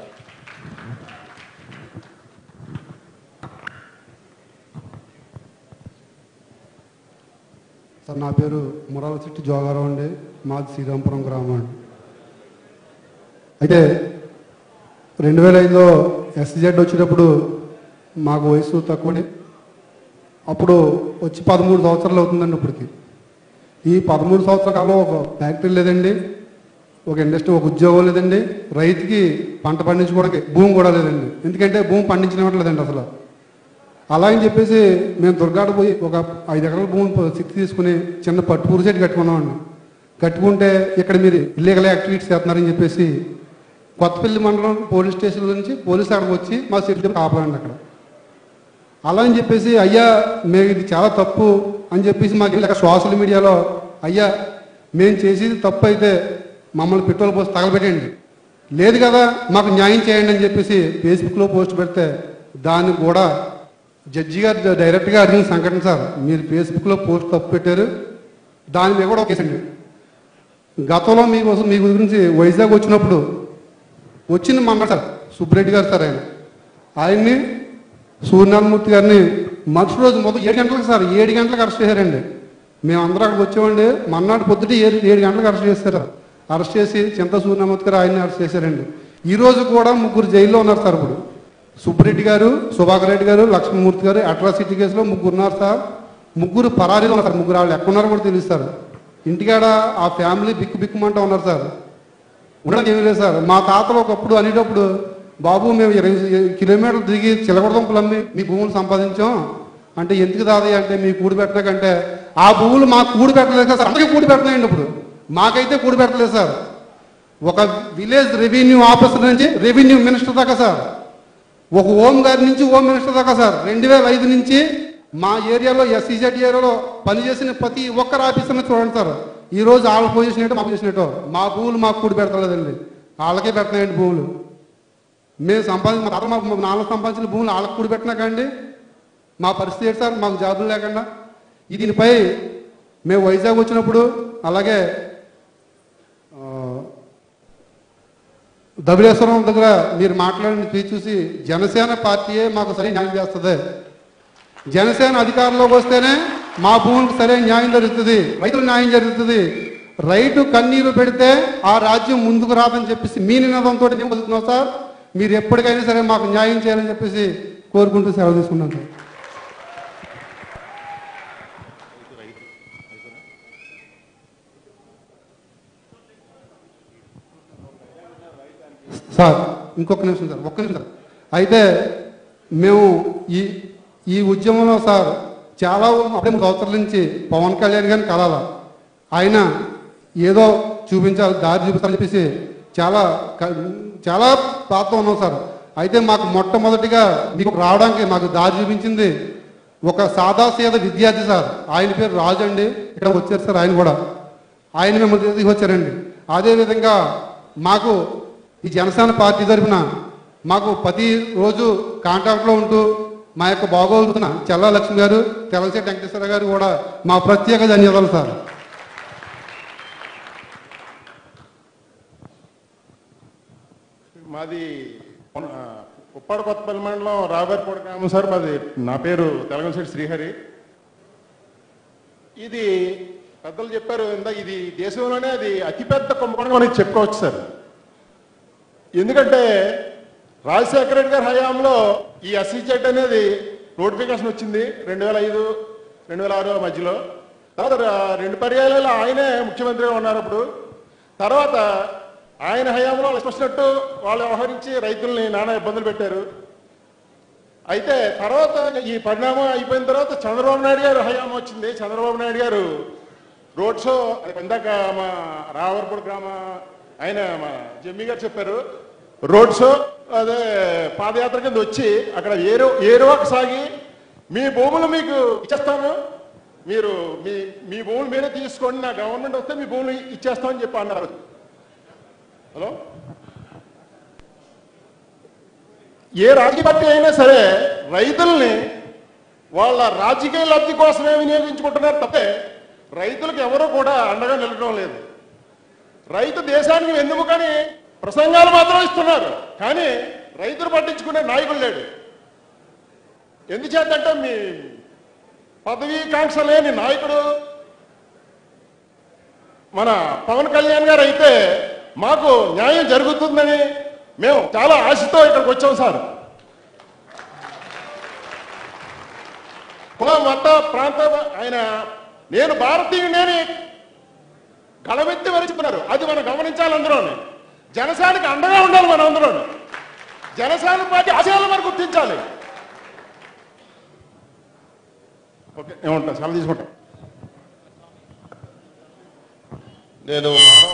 సార్ నా పేరు మురాల సిట్టి జోగారావు అండి, మాది శ్రీరాంపురం గ్రామం అండి. అయితే 2005లో SEZ వచ్చేటప్పుడు మాకు వయసు తక్కువని, అప్పుడు వచ్చి 13 సంవత్సరాలు అవుతుందండి. ఇప్పటికి ఈ 13 సంవత్సరాల కాలంలో ఒక ఫ్యాక్టరీ లేదండి, ఒక ఇండస్ట్రీ, ఒక ఉద్యోగం లేదండి, రైతుకి పంట పండించుకోవడానికి భూమి కూడా లేదండి. ఎందుకంటే భూమి పండించనివ్వట్లేదండి అసలు. అలా అని చెప్పేసి మేము దుర్గాడ పోయి ఒక 5 ఎకరాల భూమి సిక్కి తీసుకుని చిన్న పట్టుపూరు సెట్ కట్టుకున్నామండి. కట్టుకుంటే ఇక్కడ మీరు ఇల్లీగల్ యాక్టివిటీస్ చేస్తున్నారని చెప్పేసి కొత్తపల్లి మండలం పోలీస్ స్టేషన్ నుంచి పోలీసు అక్కడికి వచ్చి మా సిటీ కాపాడండి అక్కడ. అలా అని చెప్పేసి అయ్యా మేము ఇది చాలా తప్పు అని చెప్పేసి మాకు ఇలా సోషల్ మీడియాలో అయ్యా మేము చేసేది తప్పు అయితే మమ్మల్ని పెట్రోల్ పోస్ట్ తగలబెట్టండి, లేదు కదా మాకు న్యాయం చేయండి అని చెప్పేసి ఫేస్బుక్లో పోస్ట్ పెడితే దాన్ని కూడా జడ్జి గారు డైరెక్ట్గా అడిగిన సంఘటన, సార్ మీరు ఫేస్బుక్లో పోస్ట్ తప్పు పెట్టారు, దాని మీద కూడా కేసండి. గతంలో మీకోసం మీ గురించి వైజాగ్ వచ్చినప్పుడు వచ్చింది మన సార్ సుబ్బరెడ్డి గారు సార్, ఆయన్ని సూర్యనారాయణమూర్తి గారిని మరుసటి రోజు మొదలు 7 గంటలకు సార్ 7 గంటలకు అరెస్ట్ చేశారండి. మేము అందరూ అక్కడికి వచ్చామండి. మన్నాడు పొద్దుటే 7 గంటలకు అరెస్ట్ చేశారు. అరెస్ట్ చేసి చింత సూర్యనారాయణమూర్తి గారు ఆయన్ని అరెస్ట్ చేశారండి. ఈరోజు కూడా 3 జైల్లో ఉన్నారు సార్. ఇప్పుడు సుబ్బరెడ్డి గారు, సుభాకర్ రెడ్డి గారు, లక్ష్మణమూర్తి గారు అట్రాసిటీ కేసులో 3 ఉన్నారు సార్. 3 పరారీలో ఉన్నారు సార్. 3 వాళ్ళు ఎక్కడున్నారో కూడా తెలియదు సార్. ఇంటికాడ ఆ ఫ్యామిలీ బిక్కుమంటా ఉన్నారు సార్. ఉండడం ఏమీ లేదు సార్. మా తాతలు ఒకప్పుడు అనేటప్పుడు బాబు మేము 20 కిలోమీటర్లు తిరిగి చిలకడదుంపలు అమ్మి మీ భూములు సంపాదించాం అంటే ఎందుకు దాది అంటే మీ కూడి పెట్టినాకంటే ఆ భూములు మాకు కూడి పెట్టలేదు సార్. అందరికీ కూడి పెట్టలేండి. ఇప్పుడు మాకైతే కూడి పెట్టలేదు సార్. ఒక విలేజ్ రెవెన్యూ ఆఫీసర్ నుంచి రెవెన్యూ మినిస్టర్ దాకా సార్, ఒక హోమ్ గారి నుంచి హోమ్ మినిస్టర్ దాకా సార్ 2005 నుంచి మా ఏరియాలో SEZ ఏరియాలో పనిచేసిన ప్రతి ఒక్కరు ఆఫీసర్ని చూడండి సార్. ఈరోజు వాళ్ళ పొజిషన్ ఏంటో మా పొజిషన్ ఏంటో. మా భూములు మాకు కూడి పెడతలేదండి, వాళ్ళకే పెడుతున్నాయండి భూములు. మేము మా నాన్న సంపాదించిన భూములు వాళ్ళకి కూడి పెట్టినా కండి మా పరిస్థితి ఏంటి సార్? మాకు జాబులు లేకుండా. దీనిపై మేము వైజాగ్ వచ్చినప్పుడు అలాగే ధవళేశ్వరం దగ్గర మీరు మాట్లాడిన స్పీచ్ చూసి జనసేన పార్టీయే మాకు సరైన న్యాయం చేస్తుంది, జనసేన అధికారంలోకి వస్తేనే మా భూములకు సరైన న్యాయం జరుగుతుంది, రైతులకు న్యాయం జరుగుతుంది, రైతు కన్నీరు పెడితే ఆ రాజ్యం ముందుకు రాదని చెప్పేసి మీ నినాదంతో మేము బతుకుతున్నాం సార్. మీరు ఎప్పటికైనా సరే మాకు న్యాయం చేయాలని చెప్పేసి కోరుకుంటూ సెలవు తీసుకున్నాం సార్. సార్ ఇంకొక నిమిషం సార్, ఒక్క నిమిషం సార్. అయితే మేము ఈ ఉద్యమంలో సార్ చాలా 3 సంవత్సరాల నుంచి పవన్ కళ్యాణ్ గారిని కలాల, ఆయన ఏదో చూపించాలి, దారి చూపించాలని చెప్పేసి చాలా బాధతో ఉన్నాం సార్. అయితే మాకు మొట్టమొదటిగా మీకు రావడానికి మాకు దారి చూపించింది ఒక సాదాసీద విద్యార్థి సార్. ఆయన పేరు రాజు అండి, ఇక్కడ వచ్చారు సార్. ఆయన కూడా ఆయన మిమ్మల్ని తీసుకొచ్చారండి. అదేవిధంగా మాకు ఈ జనసేన పార్టీ తరఫున మాకు ప్రతిరోజు కాంటాక్ట్లో ఉంటూ మా యొక్క బాగోగుతున్న చల్లా లక్ష్మి గారు, తెలసేటి వెంకటేశ్వర గారు కూడా మా ప్రత్యేక ధన్యవాదాలు సార్. మాది ఉప్పాడు కొత్తపల్లి మండలం రాబర్పూడి గ్రామం సార్. మాది నా పేరు తెలంగాణ శ్రీహరి. ఇది పెద్దలు చెప్పారు ఇందా, ఇది దేశంలోనే అది అతిపెద్ద కుంభకోణంగా మనకి చెప్పుకోవచ్చు సార్. ఎందుకంటే రాజశేఖర రెడ్డి గారి హయాంలో ఈ SEZ అనేది నోటిఫికేషన్ వచ్చింది 2005-2006 మధ్యలో. తర్వాత 2 పర్యాయాలలో ఆయనే ముఖ్యమంత్రిగా ఉన్నారు. అప్పుడు తర్వాత ఆయన హయాంలో వచ్చినట్టు వాళ్ళు వ్యవహరించి రైతుల్ని నానా ఇబ్బందులు పెట్టారు. అయితే తర్వాత ఈ పరిణామం అయిపోయిన తర్వాత చంద్రబాబు నాయుడు గారు హయాం వచ్చింది. చంద్రబాబు నాయుడు గారు రోడ్ షో, ఇందాక మా రావర్పూడి గ్రామ ఆయన మా జమ్మి గారు చెప్పారు, రోడ్ షో అదే పాదయాత్ర కింద వచ్చి అక్కడ ఏరువాక సాగి మీ భూములు మీకు ఇచ్చేస్తాను, మీరు మీ భూములు మీరే తీసుకోండి, నా గవర్నమెంట్ వస్తే మీ భూములు ఇచ్చేస్తామని చెప్పి అన్నారు. హలో, ఏ రాజకీయ పార్టీ అయినా సరే రైతుల్ని వాళ్ళ రాజకీయ లబ్ధి కోసమే వినియోగించుకుంటున్నారు తప్పే రైతులకు ఎవరూ కూడా అండగా నిలవడం లేదు. రైతు దేశానికి వెన్నుముకని ప్రసంగాలు మాత్రం ఇస్తున్నారు, కానీ రైతులు పట్టించుకునే నాయకులు లేడు. ఎందుచేతంటే మీ పదవీకాంక్ష లేని నాయకుడు మన పవన్ కళ్యాణ్ గారు అయితే మాకు న్యాయం జరుగుతుందని మేము చాలా ఆశతో ఇక్కడికి వచ్చాం సార్. కుల మత ప్రాంత ఆయన నేను భారతీయుడని గళమెత్తి వరుచుకున్నారు. అది మనం గమనించాలి. అందరూ జనసేనకి అండగా ఉండాలి. మనం అందరూ జనసేన పార్టీ ఆశయాలు మనం గుర్తించాలి. ఓకే, ఏమంటా సెలవు తీసుకుంటాం. నేను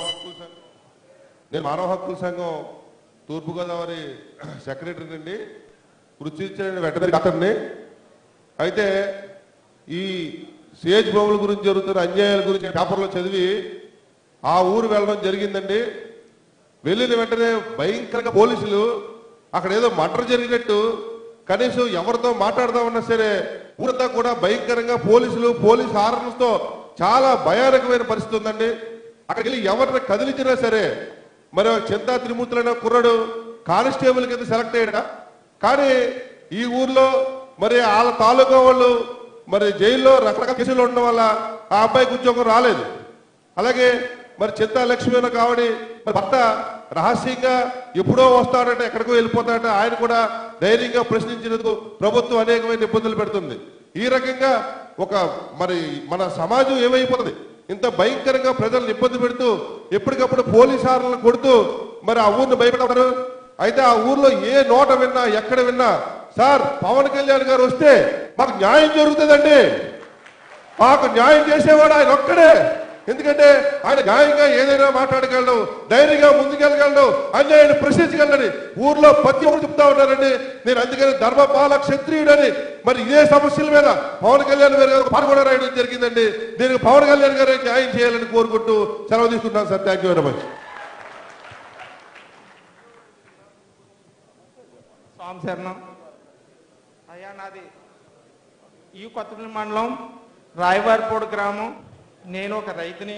మానవ హక్కుల సంఘం తూర్పుగోదావరి సెక్రటరీ అండి, వృత్తి వెటనరీ డాక్టర్ని. అయితే ఈ సేజ్ భూముల గురించి జరుగుతున్న అన్యాయాల గురించి పేపర్లో చదివి ఆ ఊరు వెళ్ళడం జరిగిందండి. వెళ్ళిన వెంటనే భయంకరంగా పోలీసులు అక్కడ ఏదో మర్డర్ జరిగినట్టు కనీసం ఎవరితో మాట్లాడదామన్నా సరే ఊరంతా కూడా భయంకరంగా పోలీస్ హారన్లతో చాలా భయానకమైన పరిస్థితి ఉందండి. అక్కడికి వెళ్ళి ఎవరిని కదిలించినా సరే మరి చింతా త్రిమూర్తులైన కుర్రాడు కానిస్టేబుల్ కింద సెలెక్ట్ అయ్యాడు. కానీ ఈ ఊర్లో మరి వాళ్ళ తాలూకా వాళ్ళు మరి జైల్లో రకరకాల కేసులు ఉండడం వల్ల ఆ అబ్బాయికి ఉద్యోగం రాలేదు. అలాగే మరి చింతా లక్ష్మీ కావడి మరి భర్త రహస్యంగా ఎప్పుడో వస్తాడంటే ఎక్కడికో వెళ్ళిపోతాడంటే ఆయన కూడా ధైర్యంగా ప్రశ్నించినందుకు ప్రభుత్వం అనేకమైన ఇబ్బందులు పెడుతుంది. ఈ రకంగా ఒక మరి మన సమాజం ఏమైపోతుంది, ఇంత భయంకరంగా ప్రజలను ఇబ్బంది పెడుతూ ఎప్పటికప్పుడు పోలీసు హారలను కొడుతూ మరి ఆ ఊరిని భయపెడతారు. అయితే ఆ ఊర్లో ఏ నోట విన్నా ఎక్కడ విన్నా సార్ పవన్ కళ్యాణ్ గారు వస్తే మాకు న్యాయం జరుగుతుందండి, మాకు న్యాయం చేసేవాడు ఆయన ఒక్కడే, ఎందుకంటే ఆయన న్యాయంగా ఏదైనా మాట్లాడగలడు, ధైర్యంగా ముందుకెళ్ళగలడు, అన్యాయాన్ని ప్రశ్నించగలడని ఊర్లో ప్రతి ఒక్కరు చెప్తా ఉంటారండి. నేను అందుకని ధర్మపాల క్షత్రియుడని మరి ఇదే సమస్యల మీద పవన్ కళ్యాణ్ గారు పాట కూడా రాయడం జరిగిందండి. దీనికి పవన్ కళ్యాణ్ గారు న్యాయం చేయాలని కోరుకుంటూ సెలవు తీసుకుంటాను sir. Thank you very much. శరణం అయ్యా, నాది ఈ కొత్తపల్లి మండలం రాయవారిపోడు గ్రామం. నేను ఒక రైతుని.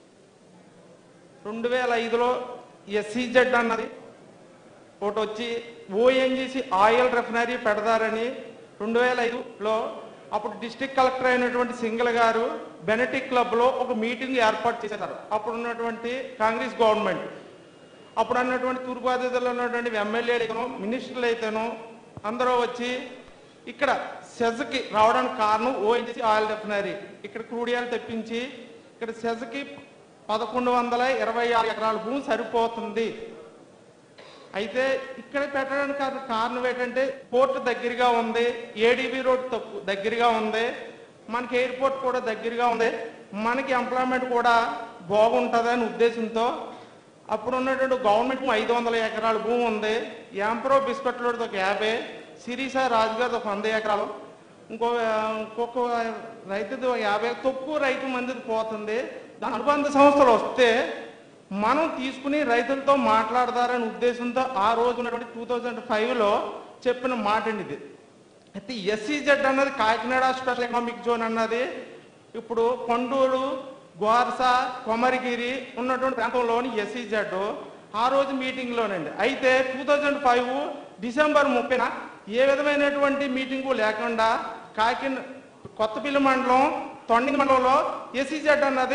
2005లో SEZ అన్నది ఒకటి వచ్చి ONGC ఆయిల్ రిఫైనరీ పెడతారని 2005లో అప్పుడు డిస్ట్రిక్ట్ కలెక్టర్ అయినటువంటి సింగల్ గారు బెనెటిక్ క్లబ్లో ఒక మీటింగ్ ఏర్పాటు చేశారు. అప్పుడు ఉన్నటువంటి కాంగ్రెస్ గవర్నమెంట్, అప్పుడు అన్నటువంటి తూర్పు బాధ్యతలో ఉన్నటువంటి ఎమ్మెల్యేలు అయితేనో మినిస్టర్లు అయితేనో అందరూ వచ్చి ఇక్కడ సెజ్కి రావడానికి కారణం ONGC ఆయిల్ రిఫైనరీ. ఇక్కడ క్రూడ్ ఆయిల్ తెప్పించి ఇక్కడ సెజ్కి 1126 ఎకరాల భూమి సరిపోతుంది. అయితే ఇక్కడ పెట్టడానికి కారణం ఏంటంటే పోర్ట్ దగ్గరగా ఉంది, ADB రోడ్ దగ్గరగా ఉంది, మనకి ఎయిర్పోర్ట్ కూడా దగ్గరగా ఉంది, మనకి ఎంప్లాయ్మెంట్ కూడా బాగుంటుందని ఉద్దేశంతో అప్పుడు ఉన్నటువంటి గవర్నమెంట్ 500 ఎకరాల భూమి ఉంది. యాంప్రో బిస్కెట్లోకి ఒక 50, సిరీసా రాజుగారి ఒక 100 ఎకరాలు, ఇంకొక రైతుది 50, తక్కువ రైతు మందిది పోతుంది. దాని అనుబంధ సంస్థలు వస్తే మనం తీసుకుని రైతులతో మాట్లాడతారనే ఉద్దేశంతో ఆ రోజు ఉన్నటువంటి 2005లో చెప్పిన మాట అండి ఇది. అయితే SEZ అన్నది కాకినాడ స్పెషల్ ఎకనామిక్ జోన్ అన్నది ఇప్పుడు కొండూరు, గోర్స, కొమరగిరి ఉన్నటువంటి ప్రాంతంలోని SEZ ఆ రోజు మీటింగ్లోనండి. అయితే 2005 డిసెంబర్ 30న ఏ విధమైనటువంటి మీటింగు లేకుండా కొత్తపల్లి మండలం తొండి మండలంలో SEZ అన్నది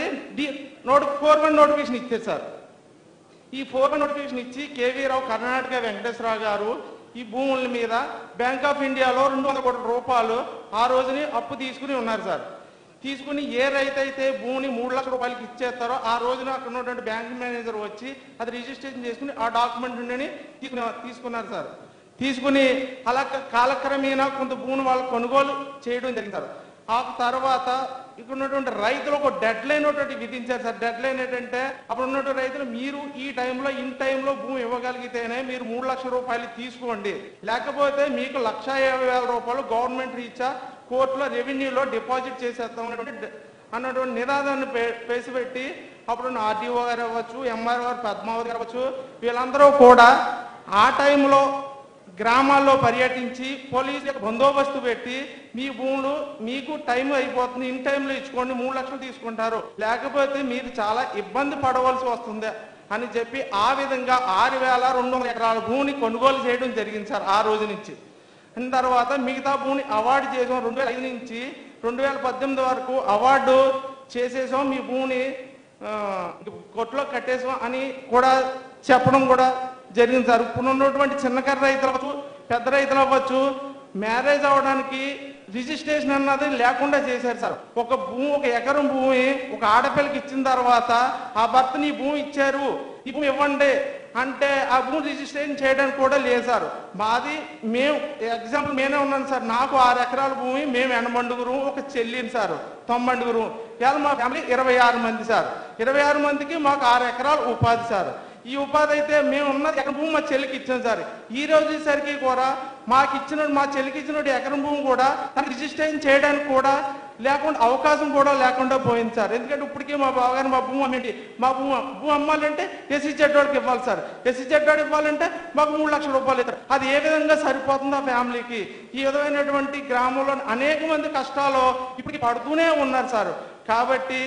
4-1 నోటిఫికేషన్ ఇచ్చారు సార్. ఈ 4-1 నోటిఫికేషన్ ఇచ్చి KV రావు, కర్ణాటక వెంకటేశ్వరరావు గారు ఈ భూముల మీద బ్యాంక్ ఆఫ్ ఇండియాలో 200 కోట్ల రూపాయలు ఆ రోజుని అప్పు తీసుకుని ఉన్నారు సార్. తీసుకుని ఏ రైతు అయితే భూమిని 3 లక్షల రూపాయలకి ఇచ్చేస్తారో ఆ రోజున అక్కడ ఉన్నటువంటి బ్యాంక్ మేనేజర్ వచ్చి అది రిజిస్ట్రేషన్ చేసుకుని ఆ డాక్యుమెంట్ నుండి తీసుకున్నారు సార్. తీసుకుని అలా కాలక్రమేణా కొంత భూమిని వాళ్ళు కొనుగోలు చేయడం జరిగింది సార్. ఆ తర్వాత ఇక్కడ ఉన్నటువంటి రైతులు ఒక డెడ్ లైన్ ఒకటి విధించారు సార్. డెడ్ లైన్ ఏంటంటే అప్పుడు ఉన్నటువంటి రైతులు మీరు ఈ టైంలో ఇన్ టైంలో భూమి ఇవ్వగలిగితేనే మీరు 3 లక్షల రూపాయలు తీసుకోండి, లేకపోతే మీకు 1,50,000 రూపాయలు గవర్నమెంట్ రీచా కోర్టులో రెవెన్యూలో డిపాజిట్ చేసేస్తాం అన్నటువంటి నినాదాన్ని పేసిపెట్టి అప్పుడు RDO గారు అవ్వచ్చు, MRO గారు పద్మావతి గారు అవ్వచ్చు, వీళ్ళందరూ కూడా ఆ టైంలో గ్రామాల్లో పర్యటించి పోలీసులకు బందోబస్తు పెట్టి మీ భూములు మీకు టైం అయిపోతుంది, ఇన్ టైంలో ఇచ్చుకోండి, 3 లక్షలు తీసుకుంటారు, లేకపోతే మీరు చాలా ఇబ్బంది పడవలసి వస్తుంది అని చెప్పి ఆ విధంగా 6,200 ఎకరాల భూమిని కొనుగోలు చేయడం జరిగింది సార్ ఆ రోజు నుంచి. తర్వాత మిగతా భూమిని అవార్డు చేసాం. 2005 నుంచి 2018 వరకు అవార్డు చేసేసాం, మీ భూమిని కొట్లో కట్టేసాం అని కూడా చెప్పడం కూడా జరిగింది సార్. ఇప్పుడు ఉన్నటువంటి చిన్నకారు రైతులు అవ్వచ్చు, పెద్ద రైతులు అవ్వచ్చు, మ్యారేజ్ అవ్వడానికి రిజిస్ట్రేషన్ అన్నది లేకుండా చేశారు సార్. ఒక ఎకరం భూమి ఒక ఆడపిల్లకి ఇచ్చిన తర్వాత ఆ భర్తని ఈ భూమి ఇచ్చారు, ఈ భూమి ఇవ్వండి అంటే ఆ భూమి రిజిస్ట్రేషన్ చేయడానికి కూడా లేదు సార్. మాది మేము ఎగ్జాంపుల్ నేనే ఉన్నాను సార్. నాకు 6 ఎకరాల భూమి, మేము 80 ఒక చెల్లిని సార్ 90. ఇవాళ మా ఫ్యామిలీ 26 మంది సార్. 26 మందికి మాకు 6 ఎకరాలు ఉపాధి సార్. ఈ ఉపాధి అయితే మేము ఉన్నది ఎకరం భూమి మా చెల్లికి ఇచ్చాం సార్. ఈ రోజుసరికి కూడా మా చెల్లికి ఇచ్చిన ఎకరం భూమి కూడా తనకి రిజిస్ట్రేషన్ చేయడానికి కూడా లేకుండా అవకాశం కూడా లేకుండా పోయింది సార్. ఎందుకంటే ఇప్పటికీ మా బావగారు మా భూమి అమ్మేంటి, మా భూమి అమ్మాలంటే SEZ వాడికి ఇవ్వాలి సార్. SEZ వాడు ఇవ్వాలంటే మాకు 3 లక్షల రూపాయలు ఇస్తారు. అది ఏ విధంగా సరిపోతుందో ఫ్యామిలీకి? ఈ విధమైనటువంటి గ్రామంలో అనేక మంది కష్టాలు ఇప్పటికి పడుతూనే ఉన్నారు సార్. కాబట్టి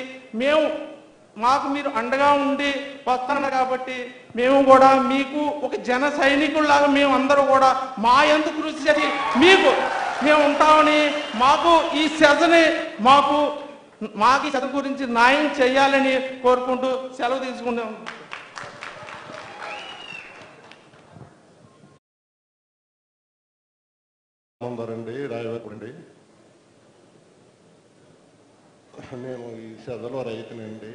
మాకు మీరు అండగా ఉండి వస్తున్నారు కాబట్టి మేము కూడా మీకు ఒక జన సైనికుల్లాగా మేము అందరూ కూడా మా ఎంత కృషి చేసి మీకు మేము ఉంటామని, మాకు ఈ సెజని మాకు ఈ సెజ గురించి న్యాయం చేయాలని కోరుకుంటూ సెలవు తీసుకుంటాం. రాయవరండి, నేను ఈ సెజలో రైతునండి.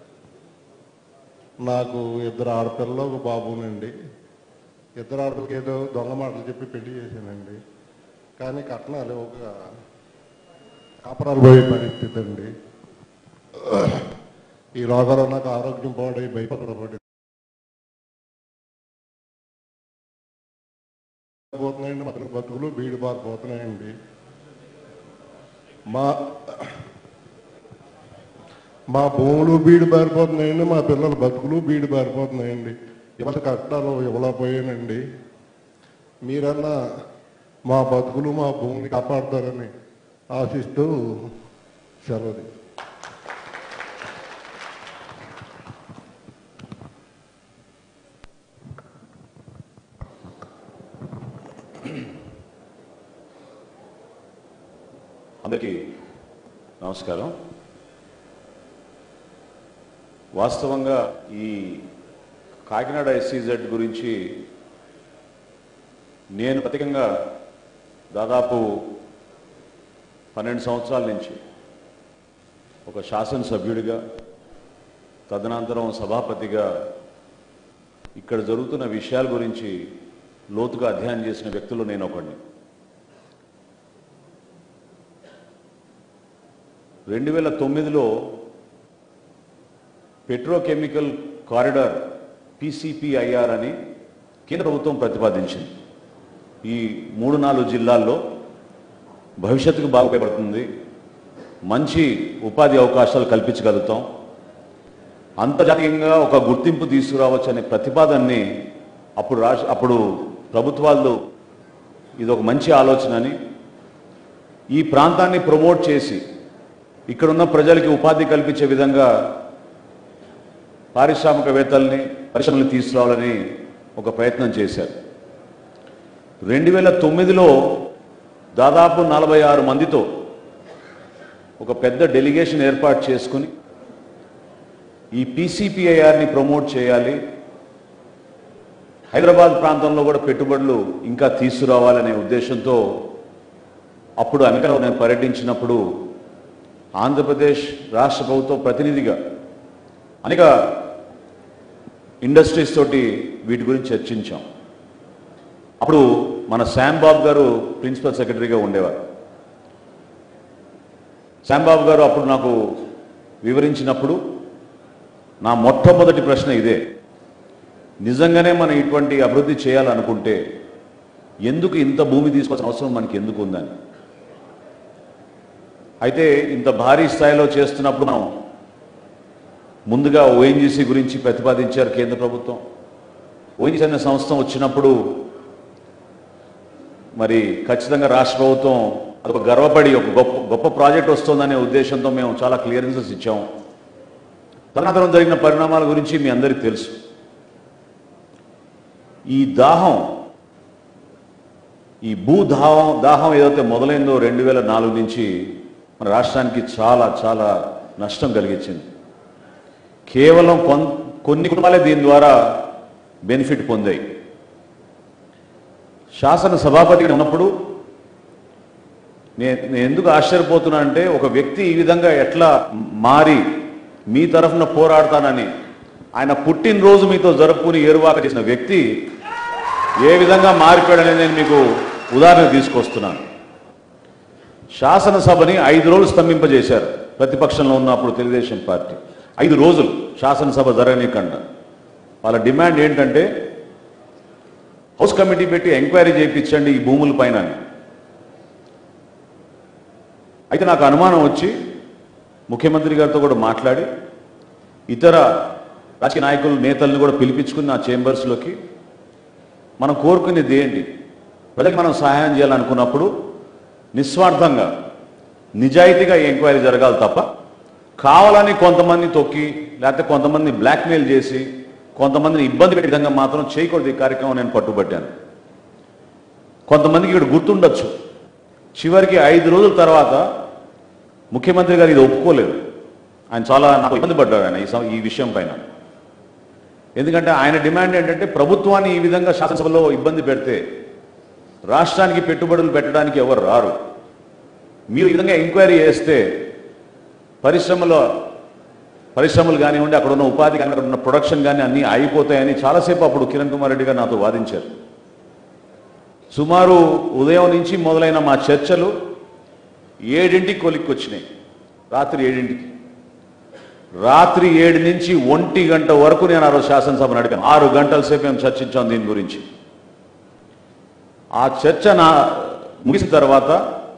నాకు 2 ఆడపిల్లలు, ఒక బాబునండి. 2 ఆడపిల్లకి ఏదో దొంగ మాటలు చెప్పి పెళ్లి చేశానండి. కానీ కట్నాలు కాపురాలు పోయే పరిస్థితి అండి. ఈ రోగాలు నాకు ఆరోగ్యం పాడై భయపడబడి పోతున్నాయండి. మా పిల్లల బతుకులు బీడు బారిపోతున్నాయండి. మా భూములు బీడు బారిపోతున్నాయండి. మా పిల్లల బతుకులు బీడు బారిపోతున్నాయండి. ఇవాళ కట్టాలు ఇవ్వలేకపోయానండి. మీరన్నా మా బతుకులు మా భూమిని కాపాడతారని ఆశిస్తూ సెలవు. అందరికీ నమస్కారం. వాస్తవంగా ఈ కాకినాడ SEZ గురించి నేను ప్రత్యేకంగా దాదాపు 12 సంవత్సరాల నుంచి ఒక శాసనసభ్యుడిగా, తదనంతరం సభాపతిగా ఇక్కడ జరుగుతున్న విషయాల గురించి లోతుగా అధ్యయనం చేసిన వ్యక్తులు నేను ఒకడిని. 2009లో పెట్రోకెమికల్ కారిడార్ PCPIR అని కేంద్ర ప్రభుత్వం ప్రతిపాదించింది. ఈ 3-4 జిల్లాల్లో భవిష్యత్తుకు బాగా ఉపయోగపడుతుంది, మంచి ఉపాధి అవకాశాలు కల్పించగలుగుతాం, అంతర్జాతీయంగా ఒక గుర్తింపు తీసుకురావచ్చు అనే ప్రతిపాదనని అప్పుడు ప్రభుత్వాలు ఇది ఒక మంచి ఆలోచన అని, ఈ ప్రాంతాన్ని ప్రమోట్ చేసి ఇక్కడున్న ప్రజలకి ఉపాధి కల్పించే విధంగా పారిశ్రామికవేత్తల్ని పరిశ్రమలు తీసుకురావాలని ఒక ప్రయత్నం చేశారు. 2009లో దాదాపు 46 మందితో ఒక పెద్ద డెలిగేషన్ ఏర్పాటు చేసుకుని ఈ PCPIRని ప్రమోట్ చేయాలి, హైదరాబాద్ ప్రాంతంలో కూడా పెట్టుబడులు ఇంకా తీసుకురావాలనే ఉద్దేశంతో అప్పుడు అమెరికాలో నేను పర్యటించినప్పుడు ఆంధ్రప్రదేశ్ రాష్ట్ర ప్రభుత్వ ప్రతినిధిగా అనేక ఇండస్ట్రీస్ తోటి వీటి గురించి చర్చించాం. అప్పుడు మన శ్యాంబాబు గారు ప్రిన్సిపల్ సెక్రటరీగా ఉండేవారు. శ్యాంబాబు గారు అప్పుడు నాకు వివరించినప్పుడు నా మొట్టమొదటి ప్రశ్న ఇదే: నిజంగానే మనం ఇటువంటి అభివృద్ధి చేయాలనుకుంటే ఎందుకు ఇంత భూమి తీసుకోవాల్సిన అవసరం మనకి ఎందుకు ఉందని. అయితే ఇంత భారీ స్థాయిలో చేస్తున్నప్పుడు మనం ముందుగా ONGC గురించి ప్రతిపాదించారు కేంద్ర ప్రభుత్వం. ONGC అనే సంస్థ వచ్చినప్పుడు మరి ఖచ్చితంగా రాష్ట్ర ప్రభుత్వం అదొక గర్వపడి ఒక గొప్ప ప్రాజెక్ట్ వస్తుందనే ఉద్దేశంతో మేము చాలా క్లియరెన్సెస్ ఇచ్చాము. తదనంతరం జరిగిన పరిణామాల గురించి మీ అందరికీ తెలుసు. ఈ దాహం ఏదైతే మొదలైందో 2004 నుంచి మన రాష్ట్రానికి చాలా చాలా నష్టం కలిగించింది. కేవలం కొన్ని కుటుంబాలే దీని ద్వారా బెనిఫిట్ పొందాయి. శాసన సభాపతిగా ఉన్నప్పుడు నేను ఎందుకు ఆశ్చర్యపోతున్నానంటే, ఒక వ్యక్తి ఈ విధంగా ఎట్లా మారి మీ తరఫున పోరాడతానని ఆయన పుట్టినరోజు మీతో జరుపుకుని ఏరువాక చేసిన వ్యక్తి ఏ విధంగా మారిపోయాడనేది నేను మీకు ఉదాహరణ తీసుకొస్తున్నాను. శాసనసభని 5 రోజులు స్తంభింపజేశారు ప్రతిపక్షంలో ఉన్నప్పుడు తెలుగుదేశం పార్టీ. 5 రోజులు శాసనసభ జరగనీయకుండా. వాళ్ళ డిమాండ్ ఏంటంటే హౌస్ కమిటీ పెట్టి ఎంక్వైరీ చేయించండి ఈ భూముల పైన. అయితే నాకు అనుమానం వచ్చి ముఖ్యమంత్రి గారితో కూడా మాట్లాడి ఇతర రాజకీయ నాయకులు నేతలను కూడా పిలిపించుకుని నా చేంబర్స్లోకి మనం కోరుకునేది ఏంటి, ప్రజలకు మనం సహాయం చేయాలనుకున్నప్పుడు నిస్వార్థంగా నిజాయితీగా ఎంక్వైరీ జరగాలి తప్ప కావాలని కొంతమంది తొక్కి లేకపోతే కొంతమంది బ్లాక్మెయిల్ చేసి కొంతమందిని ఇబ్బంది పెట్టే విధంగా మాత్రం చేయకూడదు. ఈ కార్యక్రమం నేను పట్టుబట్టాను. కొంతమందికి ఇక్కడ గుర్తుండొచ్చు, చివరికి 5 రోజుల తర్వాత ముఖ్యమంత్రి గారు ఇది ఒప్పుకోలేదు. ఆయన చాలా నాకు ఇబ్బంది పడ్డాడు ఆయన ఈ విషయం పైన. ఎందుకంటే ఆయన డిమాండ్ ఏంటంటే ప్రభుత్వాన్ని ఈ విధంగా శాసనసభలో ఇబ్బంది పెడితే రాష్ట్రానికి పెట్టుబడులు పెట్టడానికి ఎవరు రారు. మీరు ఈ విధంగా ఎంక్వైరీ చేస్తే పరిశ్రమలు కానివ్వండి, అక్కడ ఉన్న ఉపాధి కానీ అక్కడ ఉన్న ప్రొడక్షన్ కానీ అన్నీ అయిపోతాయని చాలాసేపు అప్పుడు కిరణ్ కుమార్ రెడ్డి గారు నాతో వాదించారు. సుమారు ఉదయం నుంచి మొదలైన మా చర్చలు 7ంటికి కొలిక్కొచ్చినాయి, రాత్రి 7ంటికి. రాత్రి 7 నుంచి 1 గంట వరకు నేను ఆ రోజు శాసనసభను అడిగాను. 6 గంటల సేపు మేము చర్చించాం దీని గురించి. ఆ చర్చ ముగిసిన తర్వాత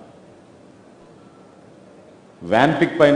వ్యాన్పిక్ పైన,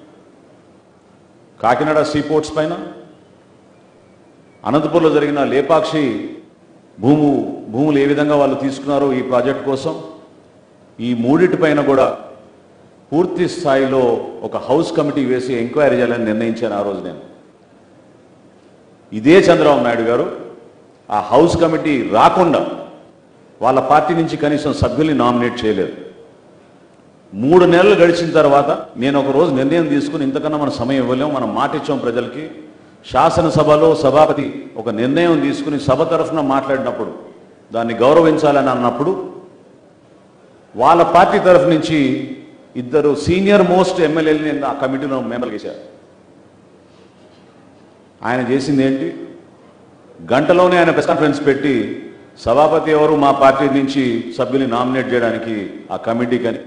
కాకినాడ సీపోర్ట్స్ పైన, అనంతపూర్లో జరిగిన లేపాక్షి భూములు ఏ విధంగా వాళ్ళు తీసుకున్నారో ఈ ప్రాజెక్ట్ కోసం, ఈ మూడింటిపైన కూడా పూర్తి స్థాయిలో ఒక హౌస్ కమిటీ వేసి ఎంక్వైరీ చేయాలని నిర్ణయించాను ఆ రోజు నేను. ఇదే చంద్రబాబు నాయుడు గారు ఆ హౌస్ కమిటీ రాకుండా వాళ్ళ పార్టీ నుంచి కనీసం సభ్యుల్ని నామినేట్ చేయలేదు. 3 నెలలు గడిచిన తర్వాత నేను ఒక రోజు నిర్ణయం తీసుకుని, ఇంతకన్నా మన సమయం ఇవ్వలేము, మనం మాట ఇచ్చాం ప్రజలకి, శాసనసభలో సభాపతి ఒక నిర్ణయం తీసుకుని సభ తరఫున మాట్లాడినప్పుడు దాన్ని గౌరవించాలని అన్నప్పుడు వాళ్ళ పార్టీ తరఫు నుంచి 2 సీనియర్ మోస్ట్ ఎమ్మెల్యేలని ఆ కమిటీలో మెంబర్లు చేశారు. ఆయన చేసింది ఏంటి? గంటలోనే ఆయన ప్రెస్ కాన్ఫరెన్స్ పెట్టి సభాపతి ఎవరు మా పార్టీ నుంచి సభ్యుల్ని నామినేట్ చేయడానికి ఆ కమిటీకని.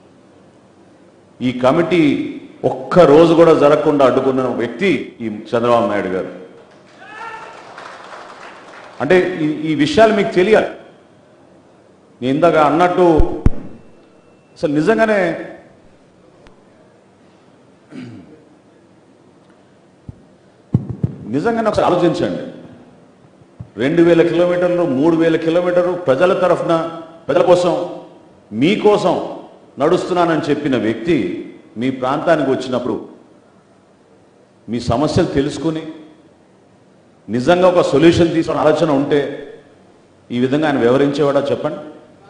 ఈ కమిటీ ఒక్క రోజు కూడా జరగకుండా అడ్డుకున్న వ్యక్తి ఈ చంద్రబాబు నాయుడు గారు. అంటే ఈ విషయాలు మీకు తెలియాలి. నేను ఇందాక అన్నట్టు అసలు నిజంగానే ఒకసారి ఆలోచించండి. 2000 కిలోమీటర్లు, 3000 కిలోమీటర్లు ప్రజల తరఫున, ప్రజల కోసం, మీకోసం నడుస్తున్నానని చెప్పిన వ్యక్తి మీ ప్రాంతానికి వచ్చినప్పుడు మీ సమస్యలు తెలుసుకుని నిజంగా ఒక సొల్యూషన్ తీసుకునే ఆలోచన ఉంటే ఈ విధంగా ఆయన వివరించేవాడా చెప్పండి?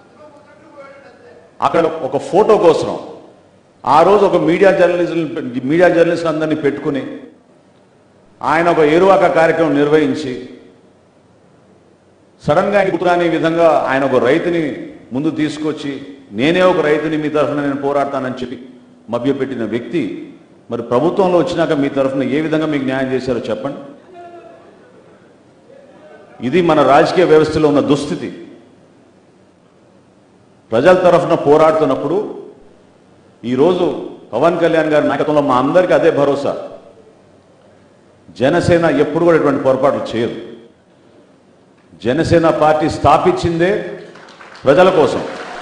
అక్కడ ఒక ఫోటో కోసం ఆ రోజు ఒక మీడియా జర్నలిస్ట్ అందరినీ పెట్టుకుని ఆయన ఒక ఏరువాక కార్యక్రమం నిర్వహించి సడన్గా గుర్తురాని విధంగా ఆయన ఒక రైతుని ముందు తీసుకొచ్చి, నేనే ఒక రైతుని మీ తరఫున నేను పోరాడతానని చెప్పి మభ్యపెట్టిన వ్యక్తి మరి ప్రభుత్వంలో వచ్చినాక మీ తరఫున ఏ విధంగా మీకు న్యాయం చేశారో చెప్పండి. ఇది మన రాజకీయ వ్యవస్థలో ఉన్న దుస్థితి. ప్రజల తరఫున పోరాడుతున్నప్పుడు ఈరోజు పవన్ కళ్యాణ్ గారి నాయకత్వంలో మా అందరికీ అదే భరోసా. జనసేన ఎప్పుడు కూడా ఇటువంటి పొరపాట్లు చేయదు. జనసేన పార్టీ స్థాపించిందే ప్రజల కోసం.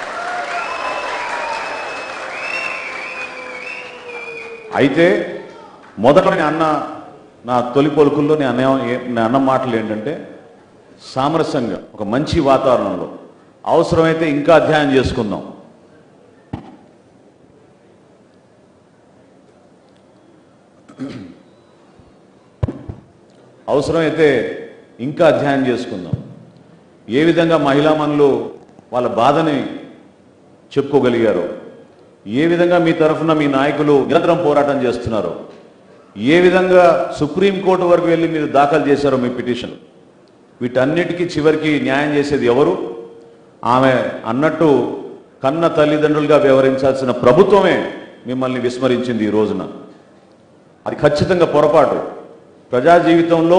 అయితే మొదట నా తొలి పలుకుల్లో నేను అన్న మాటలు ఏంటంటే, సామరస్యంగా ఒక మంచి వాతావరణంలో అవసరమైతే ఇంకా అధ్యయనం చేసుకుందాం. అవసరమైతే ఇంకా అధ్యయనం చేసుకుందాం. ఏ విధంగా మహిళామణులు వాళ్ళ బాధని చెప్పుకోగలిగారో, ఏ విధంగా మీ తరఫున మీ నాయకులు నిరంతరం పోరాటం చేస్తున్నారో, ఏ విధంగా సుప్రీంకోర్టు వరకు వెళ్ళి మీరు దాఖలు చేశారో మీ పిటిషన్, వీటన్నిటికీ చివరికి న్యాయం చేసేది ఎవరు? ఆమె అన్నట్టు కన్న తల్లిదండ్రులుగా వ్యవహరించాల్సిన ప్రభుత్వమే మిమ్మల్ని విస్మరించింది ఈ రోజున. అది ఖచ్చితంగా పొరపాటు. ప్రజా జీవితంలో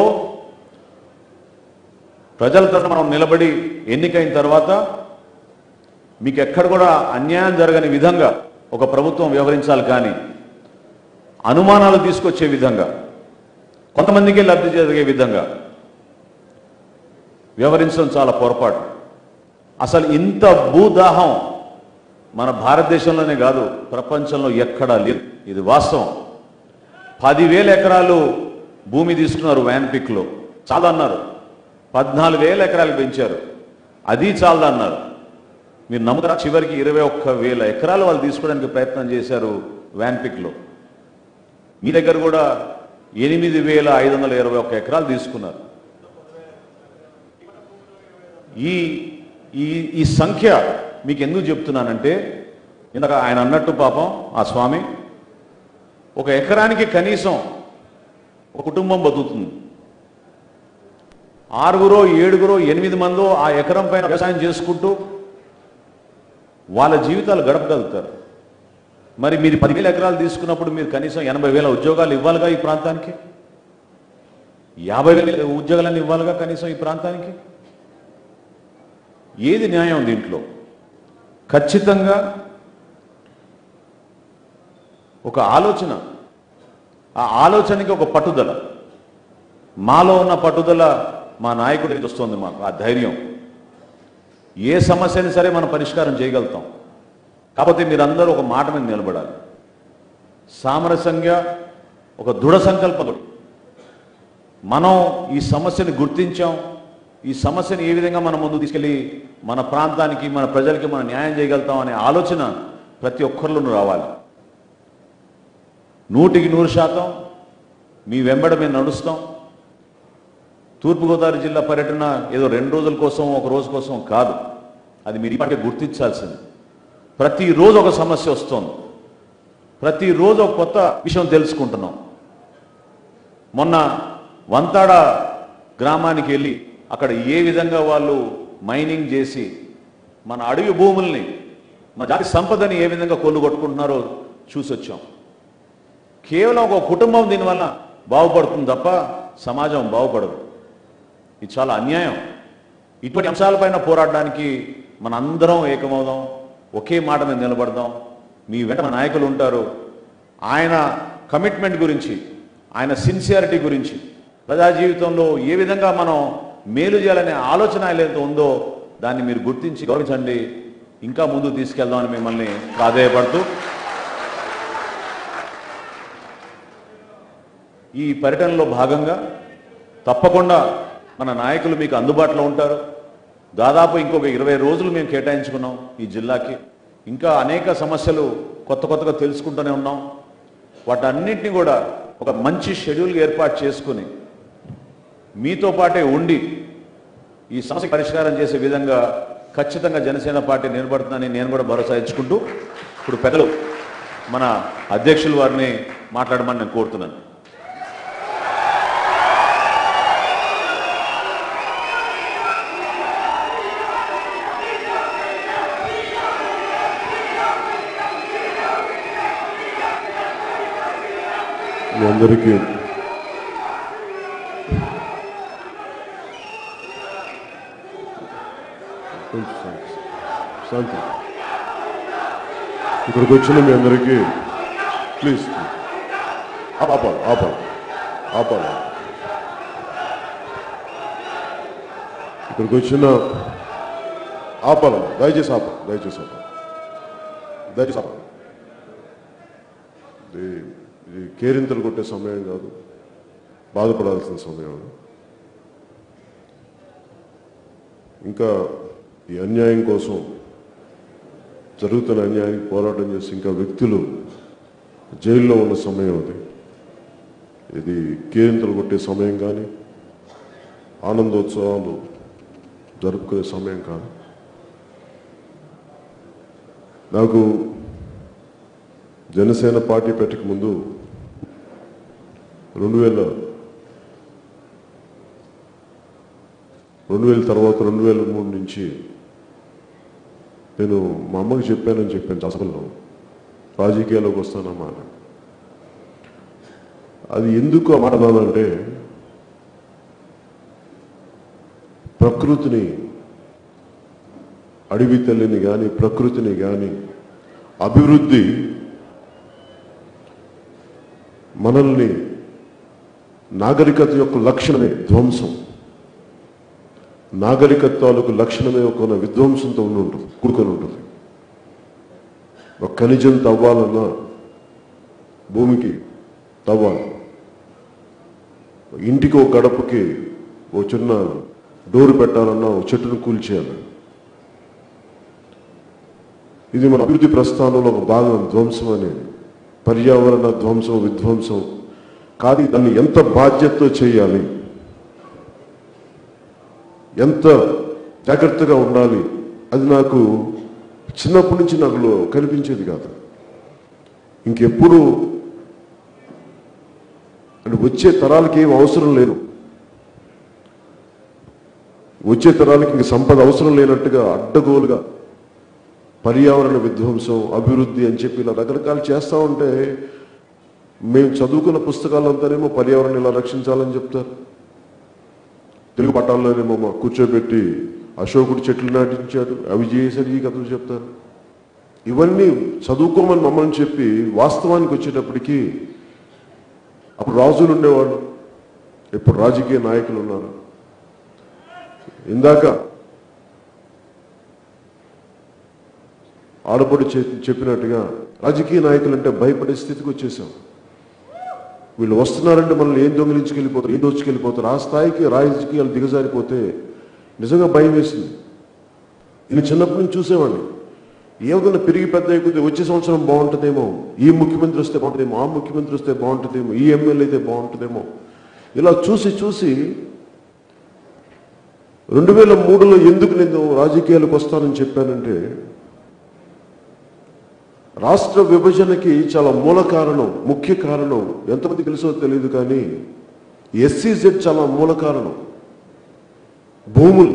ప్రజల తరఫున మనం నిలబడి ఎన్నికైన తర్వాత మీకు ఎక్కడ కూడా అన్యాయం జరగని విధంగా ఒక ప్రభుత్వం వ్యవహరించాలి. కానీ అనుమానాలు తీసుకొచ్చే విధంగా, కొంతమందికే లబ్ధి జరిగే విధంగా వ్యవహరించడం చాలా పొరపాటు. అసలు ఇంత భూదాహం మన భారతదేశంలోనే కాదు, ప్రపంచంలో ఎక్కడా లేదు. ఇది వాస్తవం. 10,000 ఎకరాలు భూమి తీసుకున్నారు వ్యాన్పిక్లో, చాలా అన్నారు. 14,000 ఎకరాలు పెంచారు, అది చాలా అన్నారు. మీరు నమ్ముతారా? చివరికి 21,000 ఎకరాలు వాళ్ళు తీసుకోవడానికి ప్రయత్నం చేశారు వ్యాన్పిక్లో. మీ దగ్గర కూడా 8,521 ఎకరాలు తీసుకున్నారు. ఈ సంఖ్య మీకు ఎందుకు చెప్తున్నానంటే, ఇందాక ఆయన అన్నట్టు పాపం ఆ స్వామి, ఒక ఎకరానికి కనీసం ఒక కుటుంబం బతుకుతుంది. 6, 7, 8 మందో ఆ ఎకరం పైన వ్యవసాయం చేసుకుంటూ వాళ్ళ జీవితాలు గడపగలుగుతారు. మరి మీరు 10,000 ఎకరాలు తీసుకున్నప్పుడు మీరు కనీసం 80,000 ఉద్యోగాలు ఇవ్వాలిగా ఈ ప్రాంతానికి, 50,000 ఉద్యోగాలను ఇవ్వాలిగా కనీసం ఈ ప్రాంతానికి. ఏది న్యాయం దీంట్లో? ఖచ్చితంగా ఒక ఆలోచన, ఆ ఆలోచనకి ఒక పట్టుదల, మాలో ఉన్న పట్టుదల మా నాయకుడికి వస్తుంది. మాకు ఆ ధైర్యం, ఏ సమస్యని సరే మనం పరిష్కారం చేయగలుగుతాం. కాకపోతే మీరందరూ ఒక మాట మీద నిలబడాలి, సామరస్యంగా ఒక దృఢ సంకల్పం. మనం ఈ సమస్యని గుర్తించాం, ఈ సమస్యని ఏ విధంగా మనం ముందు తీసుకెళ్ళి మన ప్రాంతానికి, మన ప్రజలకి మనం న్యాయం చేయగలుగుతాం అనే ఆలోచన ప్రతి ఒక్కరిలోనూ రావాలి. 100% మీ వెంబడ మేము నడుస్తాం. తూర్పుగోదావరి జిల్లా పర్యటన ఏదో 2 రోజుల కోసం, 1 రోజు కోసం కాదు. అది మీరు ఇప్పటికే గుర్తించాల్సింది. ప్రతిరోజు ఒక సమస్య వస్తుంది, ప్రతిరోజు ఒక కొత్త విషయం తెలుసుకుంటున్నాం. మొన్న వంతాడ గ్రామానికి వెళ్ళి అక్కడ ఏ విధంగా వాళ్ళు మైనింగ్ చేసి మన అడవి భూముల్ని, మన జాతి సంపదని ఏ విధంగా కొల్లుగొట్టుకుంటున్నారో చూసి వచ్చాం. కేవలం ఒక కుటుంబం దీనివల్ల బాగుపడుతుంది తప్ప సమాజం బాగుపడదు. ఇది చాలా అన్యాయం. ఇటువంటి అంశాలపైన పోరాడడానికి మన అందరం ఏకమవుదాం, ఒకే మాట మీద నిలబడదాం. మీ వెంట మన నాయకులు ఉంటారు. ఆయన కమిట్మెంట్ గురించి, ఆయన సిన్సియారిటీ గురించి, ప్రజా జీవితంలో ఏ విధంగా మనం మేలు చేయాలనే ఆలోచన ఏదైతే ఉందో దాన్ని మీరు గుర్తించి గౌరవించండి. ఇంకా ముందుకు తీసుకెళ్దామని మిమ్మల్ని ప్రాధేయపడుతూ, ఈ పర్యటనలో భాగంగా తప్పకుండా మన నాయకులు మీకు అందుబాటులో ఉంటారు. దాదాపు ఇంకొక 20 రోజులు మేము కేటాయించుకున్నాం ఈ జిల్లాకి. ఇంకా అనేక సమస్యలు కొత్తగా తెలుసుకుంటూనే ఉన్నాం. వాటన్నిటిని కూడా ఒక మంచి షెడ్యూల్ ఏర్పాటు చేసుకుని మీతో పాటే ఉండి ఈ సమస్య పరిష్కారం చేసే విధంగా ఖచ్చితంగా జనసేన పార్టీ నిలబడుతుందని నేను కూడా భరోసా ఇచ్చుకుంటూ, ఇప్పుడు పెద్దలు మన అధ్యక్షుల వారిని మాట్లాడమని నేను కోరుతున్నాను. మీ అందరికీ శాంతి. ఇక్కడికి వచ్చిన మీ అందరికీ ప్లీజ్ ఆపాలి. ఇక్కడికి వచ్చిన ఆపాలి, దయచేసి ఆపాలి. ఇది కేరింతలు కొట్టే సమయం కాదు, బాధపడాల్సిన సమయం. ఇంకా ఈ అన్యాయం కోసం, జరుగుతున్న అన్యాయానికి పోరాటం చేసి ఇంకా వ్యక్తులు జైల్లో ఉన్న సమయం అది. ఇది కేరింతలు కొట్టే సమయం కానీ ఆనందోత్సవాలు జరుపుకునే సమయం కాదు. నాకు జనసేన పార్టీ పెట్టక ముందు 2000 తర్వాత 2003 నుంచి నేను మా అమ్మకి చెప్పాను అసలు రాజకీయాల్లోకి వస్తానమ్మా. అది ఎందుకు ఆ మాట అన్నానంటే, ప్రకృతిని, అడవి తల్లిని కానీ, ప్రకృతిని కానీ, అభివృద్ధి మనల్ని, నాగరికత యొక్క లక్షణమే ధ్వంసం. నాగరికత్వాలకు లక్షణమే ఒక విధ్వంసంతో కూడుకొని ఉంటుంది. ఒక ఖనిజం తవ్వాలన్నా భూమికి తవ్వాలి, ఇంటికి ఒక గడపకి ఓ చిన్న డోరు పెట్టాలన్నా ఒక చెట్టును కూల్చేయాలి. ఇది మన అభివృద్ధి ప్రస్థానంలో ఒక భాగం. ధ్వంసం అనేది పర్యావరణ ధ్వంసం, విధ్వంసం కాదు. దాన్ని ఎంత బాధ్యతతో చేయాలి, ఎంత జాగ్రత్తగా ఉండాలి, అది నాకు చిన్నప్పటి నుంచి నాకు కనిపించేది కాదు. ఇంకెప్పుడు అంటే వచ్చే తరాలకి ఏం అవసరం లేదు, వచ్చే తరాలకి ఇంక సంపద అవసరం లేనట్టుగా అడ్డగోలుగా పర్యావరణ విధ్వంసం, అభివృద్ధి అని చెప్పి ఇలా రకరకాలు చేస్తూ ఉంటే, మేము చదువుకున్న పుస్తకాలంతానేమో పర్యావరణం ఇలా రక్షించాలని చెప్తారు. తెలుగు పట్టాల్లోనేమో మా కూర్చోబెట్టి అశోకుడు చెట్లు నాటించాడు, అవి చేశారు, ఈ కథలు చెప్తారు. ఇవన్నీ చదువుకోమని మమ్మల్ని చెప్పి వాస్తవానికి వచ్చేటప్పటికీ అప్పుడు రాజులు ఉండేవాళ్ళు, ఇప్పుడు రాజకీయ నాయకులు ఉన్నారు. ఇందాక ఆడపడి చెప్పినట్టుగా రాజకీయ నాయకులు అంటే భయపడే స్థితికి వచ్చేసాం. వీళ్ళు వస్తున్నారంటే మనల్ని ఏం దొంగిలించుకెళ్ళిపోతారు, ఏం దోచుకెళ్ళిపోతారు, ఆ స్థాయికి రాజకీయాలు దిగజారిపోతే నిజంగా భయం వేసింది. నేను చిన్నప్పటి నుంచి చూసేవాడిని. ఏదైనా పెరిగి పెద్ద అయిపోతే వచ్చే సంవత్సరం బాగుంటుందేమో, ఈ ముఖ్యమంత్రి వస్తే బాగుంటుందేమో, ఆ ముఖ్యమంత్రి వస్తే బాగుంటుందేమో, ఈ ఎమ్మెల్యే అయితే బాగుంటుందేమో, ఇలా చూసి చూసి 2003లో ఎందుకు నేను రాజకీయాలకు వస్తానని చెప్పానంటే, రాష్ట్ర విభజనకి చాలా మూల కారణం, ముఖ్య కారణం ఎంతమంది తెలుసో తెలియదు కానీ SEZ చాలా మూల కారణం. భూములు,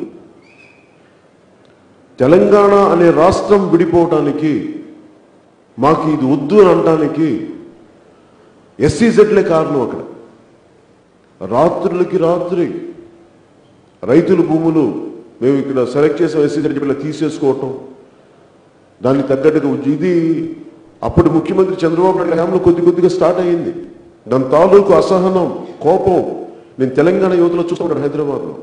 తెలంగాణ అనే రాష్ట్రం విడిపోవటానికి, మాకు ఇది వద్దు అని అనటానికి SEZలే కారణం. అక్కడ రాత్రులకి రాత్రి రైతుల భూములు మేము ఇక్కడ సెలెక్ట్ చేసాం, SEZ తీసేసుకోవటం, దానికి తగ్గట్టుగా ఇది అప్పుడు ముఖ్యమంత్రి చంద్రబాబు నాయుడు హయాంలో కొద్దిగా స్టార్ట్ అయ్యింది. దాని తాలూకు అసహనం, కోపం నేను తెలంగాణ యువతలో చూస్తున్నాను. హైదరాబాద్లో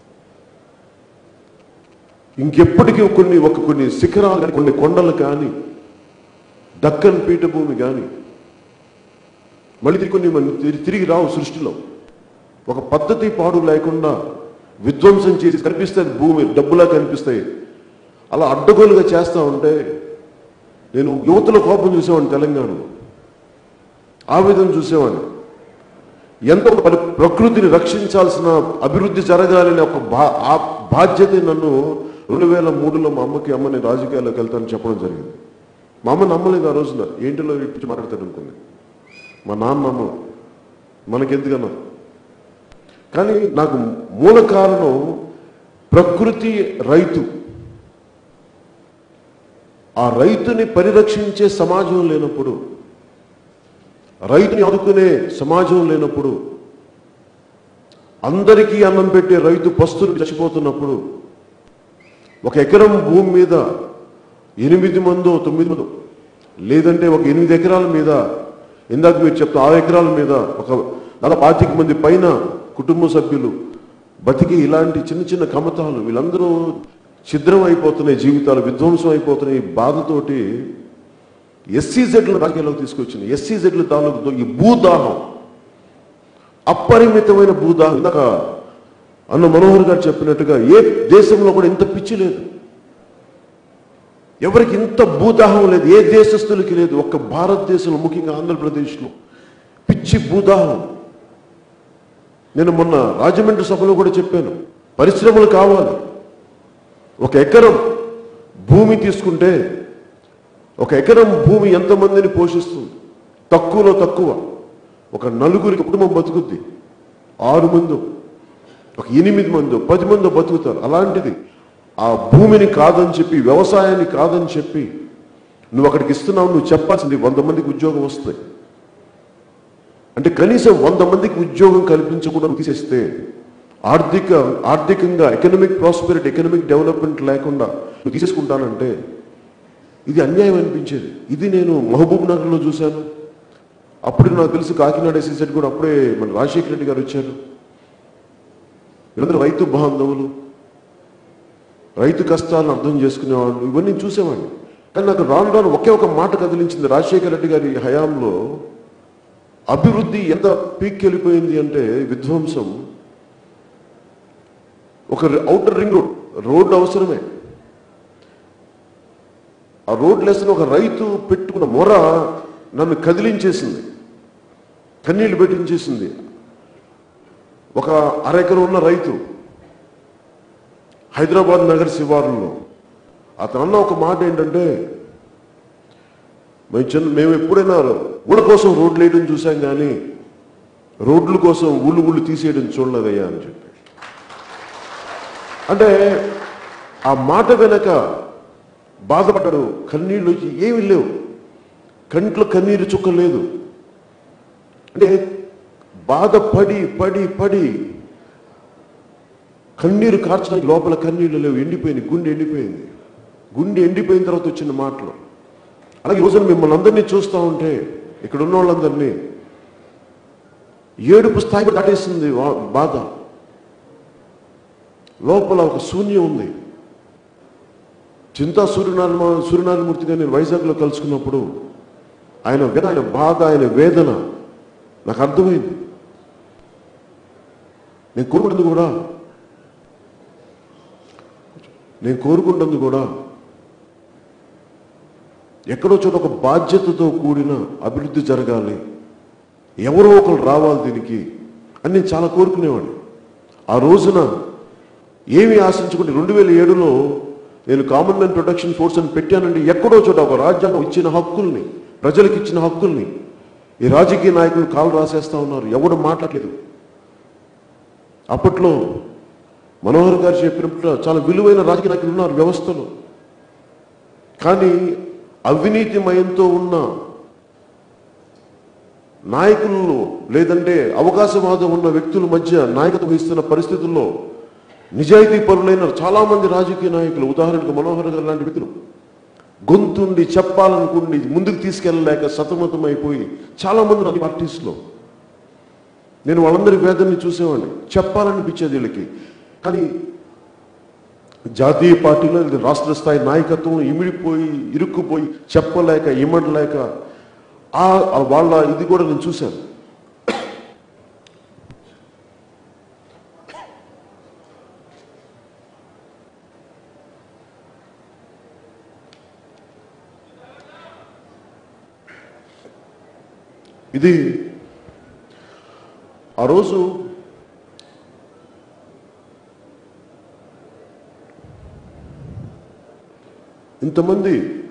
ఇంకెప్పటికీ కొన్ని శిఖరాలు, కొన్ని కొండలు కానీ, దక్కన్ పీఠభూమి కానీ మళ్ళీ తిరిగి రావు సృష్టిలో. ఒక పద్ధతి పాడు లేకుండా విధ్వంసం చేసి కనిపిస్తుంది, భూమి డబ్బులా కనిపిస్తాయి. అలా అడ్డగోలుగా చేస్తా ఉంటే నేను యువతలో కోపం చూసేవాడిని. తెలంగాణలో ఆవేదన చూసేవాడిని. ఎంత ప్రకృతిని రక్షించాల్సిన, అభివృద్ధి జరగాలని ఒక బాధ్యత నన్ను 2003లో మా అమ్మ నేను రాజకీయాల్లోకి వెళ్తానని చెప్పడం జరిగింది. మా అమ్మ నమ్మలేదు ఆ రోజున. ఏంటిలో ఇప్పించి మాట్లాడతాడు అనుకుంది. మా నాన్న నమ్మ, మనకెందుకన్నా. కానీ నాకు మూల కారణం ప్రకృతి, రైతు. ఆ రైతుని పరిరక్షించే సమాజం లేనప్పుడు, రైతుని ఆదుకునే సమాజం లేనప్పుడు, అందరికీ అన్నం పెట్టే రైతు పస్తులు చచ్చిపోతున్నప్పుడు, ఒక ఎకరం భూమి మీద 8 మందో 9 మందో, లేదంటే ఒక 8 ఎకరాల మీద, ఇందాక మీరు చెప్తా 6 ఎకరాల మీద ఒక 40 మంది పైన కుటుంబ సభ్యులు బతికి ఇలాంటి చిన్న చిన్న కమతాలు, వీళ్ళందరూ ఛిద్రం అయిపోతున్నాయి, జీవితాలు విధ్వంసం అయిపోతున్నాయి. బాధతోటి SEZలను రాజకీయాల్లోకి తీసుకొచ్చింది. SEZల తాలూకు ఈ భూదాహం, అపరిమితమైన భూదాహం. ఇందాక అన్న మనోహర్ గారు చెప్పినట్టుగా ఏ దేశంలో కూడా ఇంత పిచ్చి లేదు, ఎవరికి ఇంత భూదాహం లేదు, ఏ దేశస్తులకి లేదు. ఒక్క భారతదేశంలో, ముఖ్యంగా ఆంధ్రప్రదేశ్లో పిచ్చి భూదాహం. నేను మొన్న రాజమండ్రి సభలో కూడా చెప్పాను, పరిశ్రమలు కావాలి. ఒక ఎకరం భూమి తీసుకుంటే, ఒక ఎకరం భూమి ఎంతమందిని పోషిస్తుంది? తక్కువలో తక్కువ ఒక 4 కుటుంబం బతుకుద్ది. 6 మందో, ఒక 8 మందో 10 మందో బతుకుతారు. అలాంటిది ఆ భూమిని కాదని చెప్పి, వ్యవసాయాన్ని కాదని చెప్పి నువ్వు అక్కడికి ఇస్తున్నావు. నువ్వు చెప్పాల్సింది 100 మందికి ఉద్యోగం వస్తాయి అంటే కనీసం 100 మందికి ఉద్యోగం కల్పించకుండా తీసేస్తే, ఆర్థికంగా ఎకనామిక్ ప్రాస్పెరిటీ, ఎకనామిక్ డెవలప్మెంట్ లేకుండా నువ్వు తీసేసుకుంటానంటే ఇది అన్యాయం అనిపించేది. ఇది నేను మహబూబ్ నగర్లో చూశాను. అప్పుడు నాకు తెలుసు కాకినాడ SEZ కూడా అప్పుడే మన రాజశేఖర రెడ్డి గారు వచ్చారు. వీళ్ళందరూ రైతు బాంధవులు, రైతు కష్టాలను అర్థం చేసుకునేవాళ్ళు. ఇవన్నీ చూసేవాడిని. కానీ నాకు రాను రాను ఒకే ఒక మాట కదిలించింది. రాజశేఖర రెడ్డి గారి హయాంలో అభివృద్ధి ఎంత పీక్ వెళ్ళిపోయింది అంటే, విధ్వంసం. ఒక ఔటర్ రింగ్ రోడ్డు అవసరమే. ఆ రోడ్లు వేస్తున్న ఒక రైతు పెట్టుకున్న మొర నన్ను కదిలించేసింది, కన్నీళ్లు పెట్టించేసింది. ఒక అరెకరం ఉన్న రైతు హైదరాబాద్ నగర శివారులో అతను అన్న ఒక మాట ఏంటంటే, మేము ఎప్పుడైనా ఊళ్ళ కోసం రోడ్లు వేయడం చూసాం కానీ రోడ్ల కోసం ఊళ్ళు తీసేయడం చూడలేదయ్యా అని చెప్పి. అంటే ఆ మాట వెనక బాధపడ్డాడు. కన్నీళ్ళు ఏమీ లేవు, కంట్లో కన్నీరు చుక్క లేదు. అంటే బాధపడి పడి పడి కన్నీరు కార్చడానికి లోపల కన్నీళ్ళు లేవు, ఎండిపోయింది, గుండె ఎండిపోయింది. గుండె ఎండిపోయిన తర్వాత వచ్చిన మాటలు. అలాగే రోజున మిమ్మల్ని అందరినీ చూస్తూ ఉంటే, ఇక్కడ ఉన్న వాళ్ళందరినీ ఏడుపు స్థాయి దాటేసింది బాధ. లోపల ఒక శూన్యం ఉంది. చింతా సూర్యనారాయణమూర్తి గారిని వైజాగ్లో కలుసుకున్నప్పుడు ఆయన బాధ, ఆయన వేదన నాకు అర్థమైంది. నేను కోరుకుంటుంది కూడా ఎక్కడో చోట ఒక బాధ్యతతో కూడిన అభివృద్ధి జరగాలి, ఎవరో ఒకరు రావాలి దీనికి అని నేను చాలా కోరుకునేవాడిని. ఆ రోజున ఏమి ఆశించుకుంటే 2007లో నేను కామన్వెల్త్ ప్రొటెక్షన్ ఫోర్స్ అని పెట్టానండి. ఎక్కడో చోట ఒక రాజ్యాంగం ఇచ్చిన హక్కుల్ని, ప్రజలకు ఇచ్చిన హక్కుల్ని ఈ రాజకీయ నాయకులు కాలు రాసేస్తా ఉన్నారు. ఎవడు మాట్లాడలేదు. అప్పట్లో మనోహర్ గారు చెప్పినప్పుడు చాలా విలువైన రాజకీయ నాయకులు ఉన్నారు వ్యవస్థలో. కానీ అవినీతిమయంతో ఉన్న నాయకులు లేదంటే అవకాశవాదం ఉన్న వ్యక్తుల మధ్య నాయకత్వం వహిస్తున్న పరిస్థితుల్లో నిజాయితీ పరులైన చాలా మంది రాజకీయ నాయకులు, ఉదాహరణకు మనోహర్ గారు లాంటి వ్యక్తులు గొంతుండి చెప్పాలనుకుండి ముందుకు తీసుకెళ్ళలేక సతమతం అయిపోయి చాలా మంది పార్టీస్లో నేను వాళ్ళందరి వేదనని చూసేవాడిని. చెప్పాలనిపించేది వీళ్ళకి. కానీ జాతీయ పార్టీలో రాష్ట్ర స్థాయి నాయకత్వం ఇమిడిపోయి ఇరుక్కుపోయి చెప్పలేక ఇమ్మడలేక వాళ్ళ ఇది కూడా నేను చూశాను. ఇది ఆ రోజు ఇంతమంది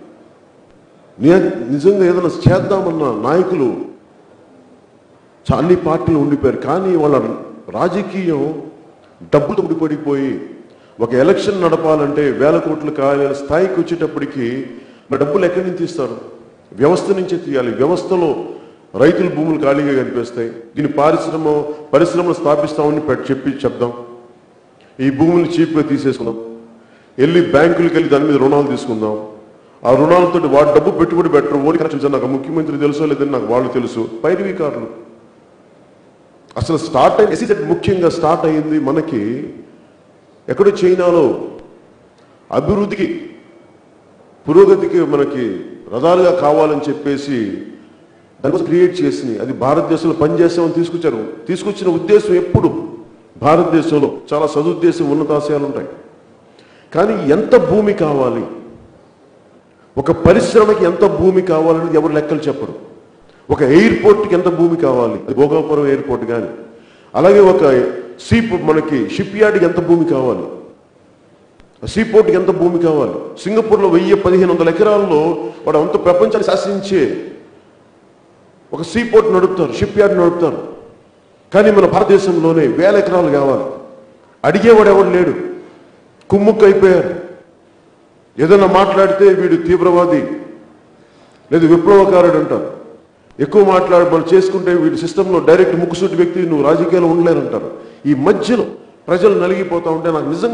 నిజంగా ఏదైనా చేద్దామన్న నాయకులు అన్ని పార్టీలు ఉండిపోయారు. కానీ వాళ్ళ రాజకీయం డబ్బుతో ముడిపడిపోయి ఒక ఎలక్షన్ నడపాలంటే వేల కోట్లు కావాలి స్థాయికి వచ్చేటప్పటికి మరి డబ్బులు ఎక్కడి నుంచి తీస్తారు? వ్యవస్థ నుంచే తీయాలి. వ్యవస్థలో రైతుల భూములు ఖాళీగా కనిపిస్తాయి. దీని పరిశ్రమలు స్థాపిస్తామని చెప్దాం. ఈ భూములు చీప్గా తీసేసుకుందాం, వెళ్ళి బ్యాంకులకు వెళ్ళి దాని మీద రుణాలు తీసుకుందాం. ఆ రుణాలతో వాడు డబ్బు పెట్టుబడి పెట్టరు. ఓడి కనెక్షన్స్ నాకు ముఖ్యమంత్రి తెలుసో లేదని నాకు వాళ్ళు తెలుసు. పైరవీకారులు అసలు స్టార్ట్ అయింది. SEZ ముఖ్యంగా స్టార్ట్ అయింది మనకి ఎక్కడో చైనాలో అభివృద్ధికి పురోగతికి మనకి రథాలుగా కావాలని చెప్పేసి దానికోసం క్రియేట్ చేసి అది భారతదేశంలో పనిచేస్తామని తీసుకొచ్చిన ఉద్దేశం ఎప్పుడు భారతదేశంలో చాలా సదుద్దేశం ఉన్నతాశయాలు ఉంటాయి. కానీ ఎంత భూమి కావాలి, ఒక పరిశ్రమకి ఎంత భూమి కావాలనేది ఎవరు లెక్కలు చెప్పరు. ఒక ఎయిర్పోర్ట్కి ఎంత భూమి కావాలి, భోగాపురం ఎయిర్పోర్ట్ కానీ, అలాగే ఒక మనకి షిప్ యార్డ్కి ఎంత భూమి కావాలి, సీపోర్ట్కి ఎంత భూమి కావాలి. సింగపూర్లో 1000-1500 ఎకరాల్లో వాడు అంత ప్రపంచాన్ని శాసించే ఒక సీపోర్ట్ నడుపుతారు, షిప్ యార్డ్ నడుపుతారు. కానీ మన భారతదేశంలోనే 1000 ఎకరాలు కావాలి. అడిగేవాడు ఎవడు లేడు. కుమ్ముక్కు అయిపోయారు. ఏదైనా మాట్లాడితే వీడు తీవ్రవాది లేదు విప్లవకారుడు అంటారు. ఎక్కువ మనం చేసుకుంటే వీడి సిస్టంలో డైరెక్ట్ ముక్కుసూటి వ్యక్తి నువ్వు రాజకీయాలు ఉండలేరంటారు. ఈ మధ్యలో ప్రజలు నలిగిపోతా ఉంటే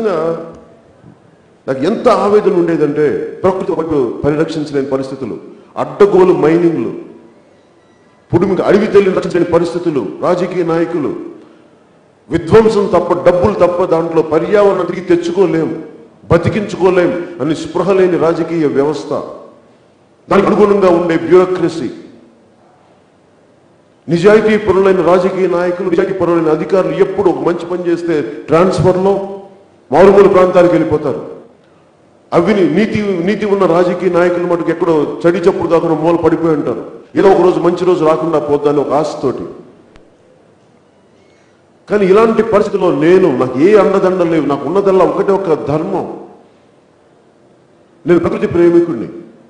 నాకు ఎంత ఆవేదన ఉండేదంటే ప్రకృతి వైపు పరిరక్షించలేని పరిస్థితులు, అడ్డగోలు మైనింగ్లు, పుడుమికి అడవి తల్లిని రక్షించలేని పరిస్థితులు, రాజకీయ నాయకులు విధ్వంసం తప్ప డబ్బులు తప్ప దాంట్లో పర్యావరణం తిరిగి తెచ్చుకోలేం, బతికించుకోలేం అని స్పృహ లేని రాజకీయ వ్యవస్థ, దానికి అనుగుణంగా ఉండే బ్యూరోక్రసీ, నిజాయితీ పరులైన రాజకీయ నాయకులు, నిజాయితీ పరులైన అధికారులు ఎప్పుడు ఒక మంచి పని చేస్తే ట్రాన్స్ఫర్లో మారుమూల ప్రాంతాలకు వెళ్ళిపోతారు. నీతి ఉన్న రాజకీయ నాయకులు మటుకు ఎక్కడో చడి చప్పుడు కాకుండా మూల పడిపోయి ఉంటారు. ఏదో ఒక రోజు మంచి రోజు రాకుండా పోతాను ఒక ఆశతోటి. కానీ ఇలాంటి పరిస్థితుల్లో నాకు ఏ అండదండ లేవు. నాకు ఉన్నదల్లా ఒకటే ఒక ధర్మం. నేను ప్రకృతి ప్రేమికుడిని,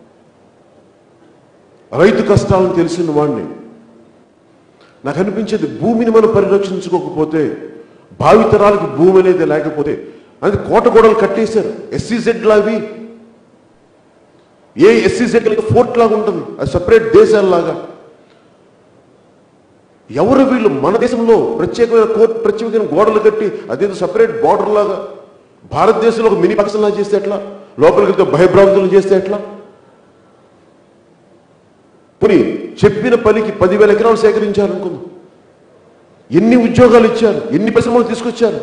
రైతు కష్టాలను తెలిసిన వాడిని. నాకు అనిపించేది భూమిని మనం పరిరక్షించుకోకపోతే, భావితరాలకు భూమి అనేది లేకపోతే, అది కోటగోడలు కట్టేశారు. SEZ లావి SEZ ఫోర్ట్ లాగా ఉంటుంది, అది సపరేట్ దేశాలలాగా. ఎవరు వీళ్ళు? మన దేశంలో ప్రత్యేకమైన గోడలు కట్టి అదేదో సపరేట్ బార్డర్ లాగా భారతదేశంలో ఒక మినీ పాకిస్తాన్ లాగా చేస్తే ఎట్లా? లోపలికి వెళ్తే భయభ్రాంతులు చేస్తే ఎట్లా? పోనీ చెప్పిన పనికి 10,000 ఎకరాలు సేకరించారనుకుందాం. ఎన్ని ఉద్యోగాలు ఇచ్చారు, ఎన్ని పరిశ్రమలు తీసుకొచ్చారు.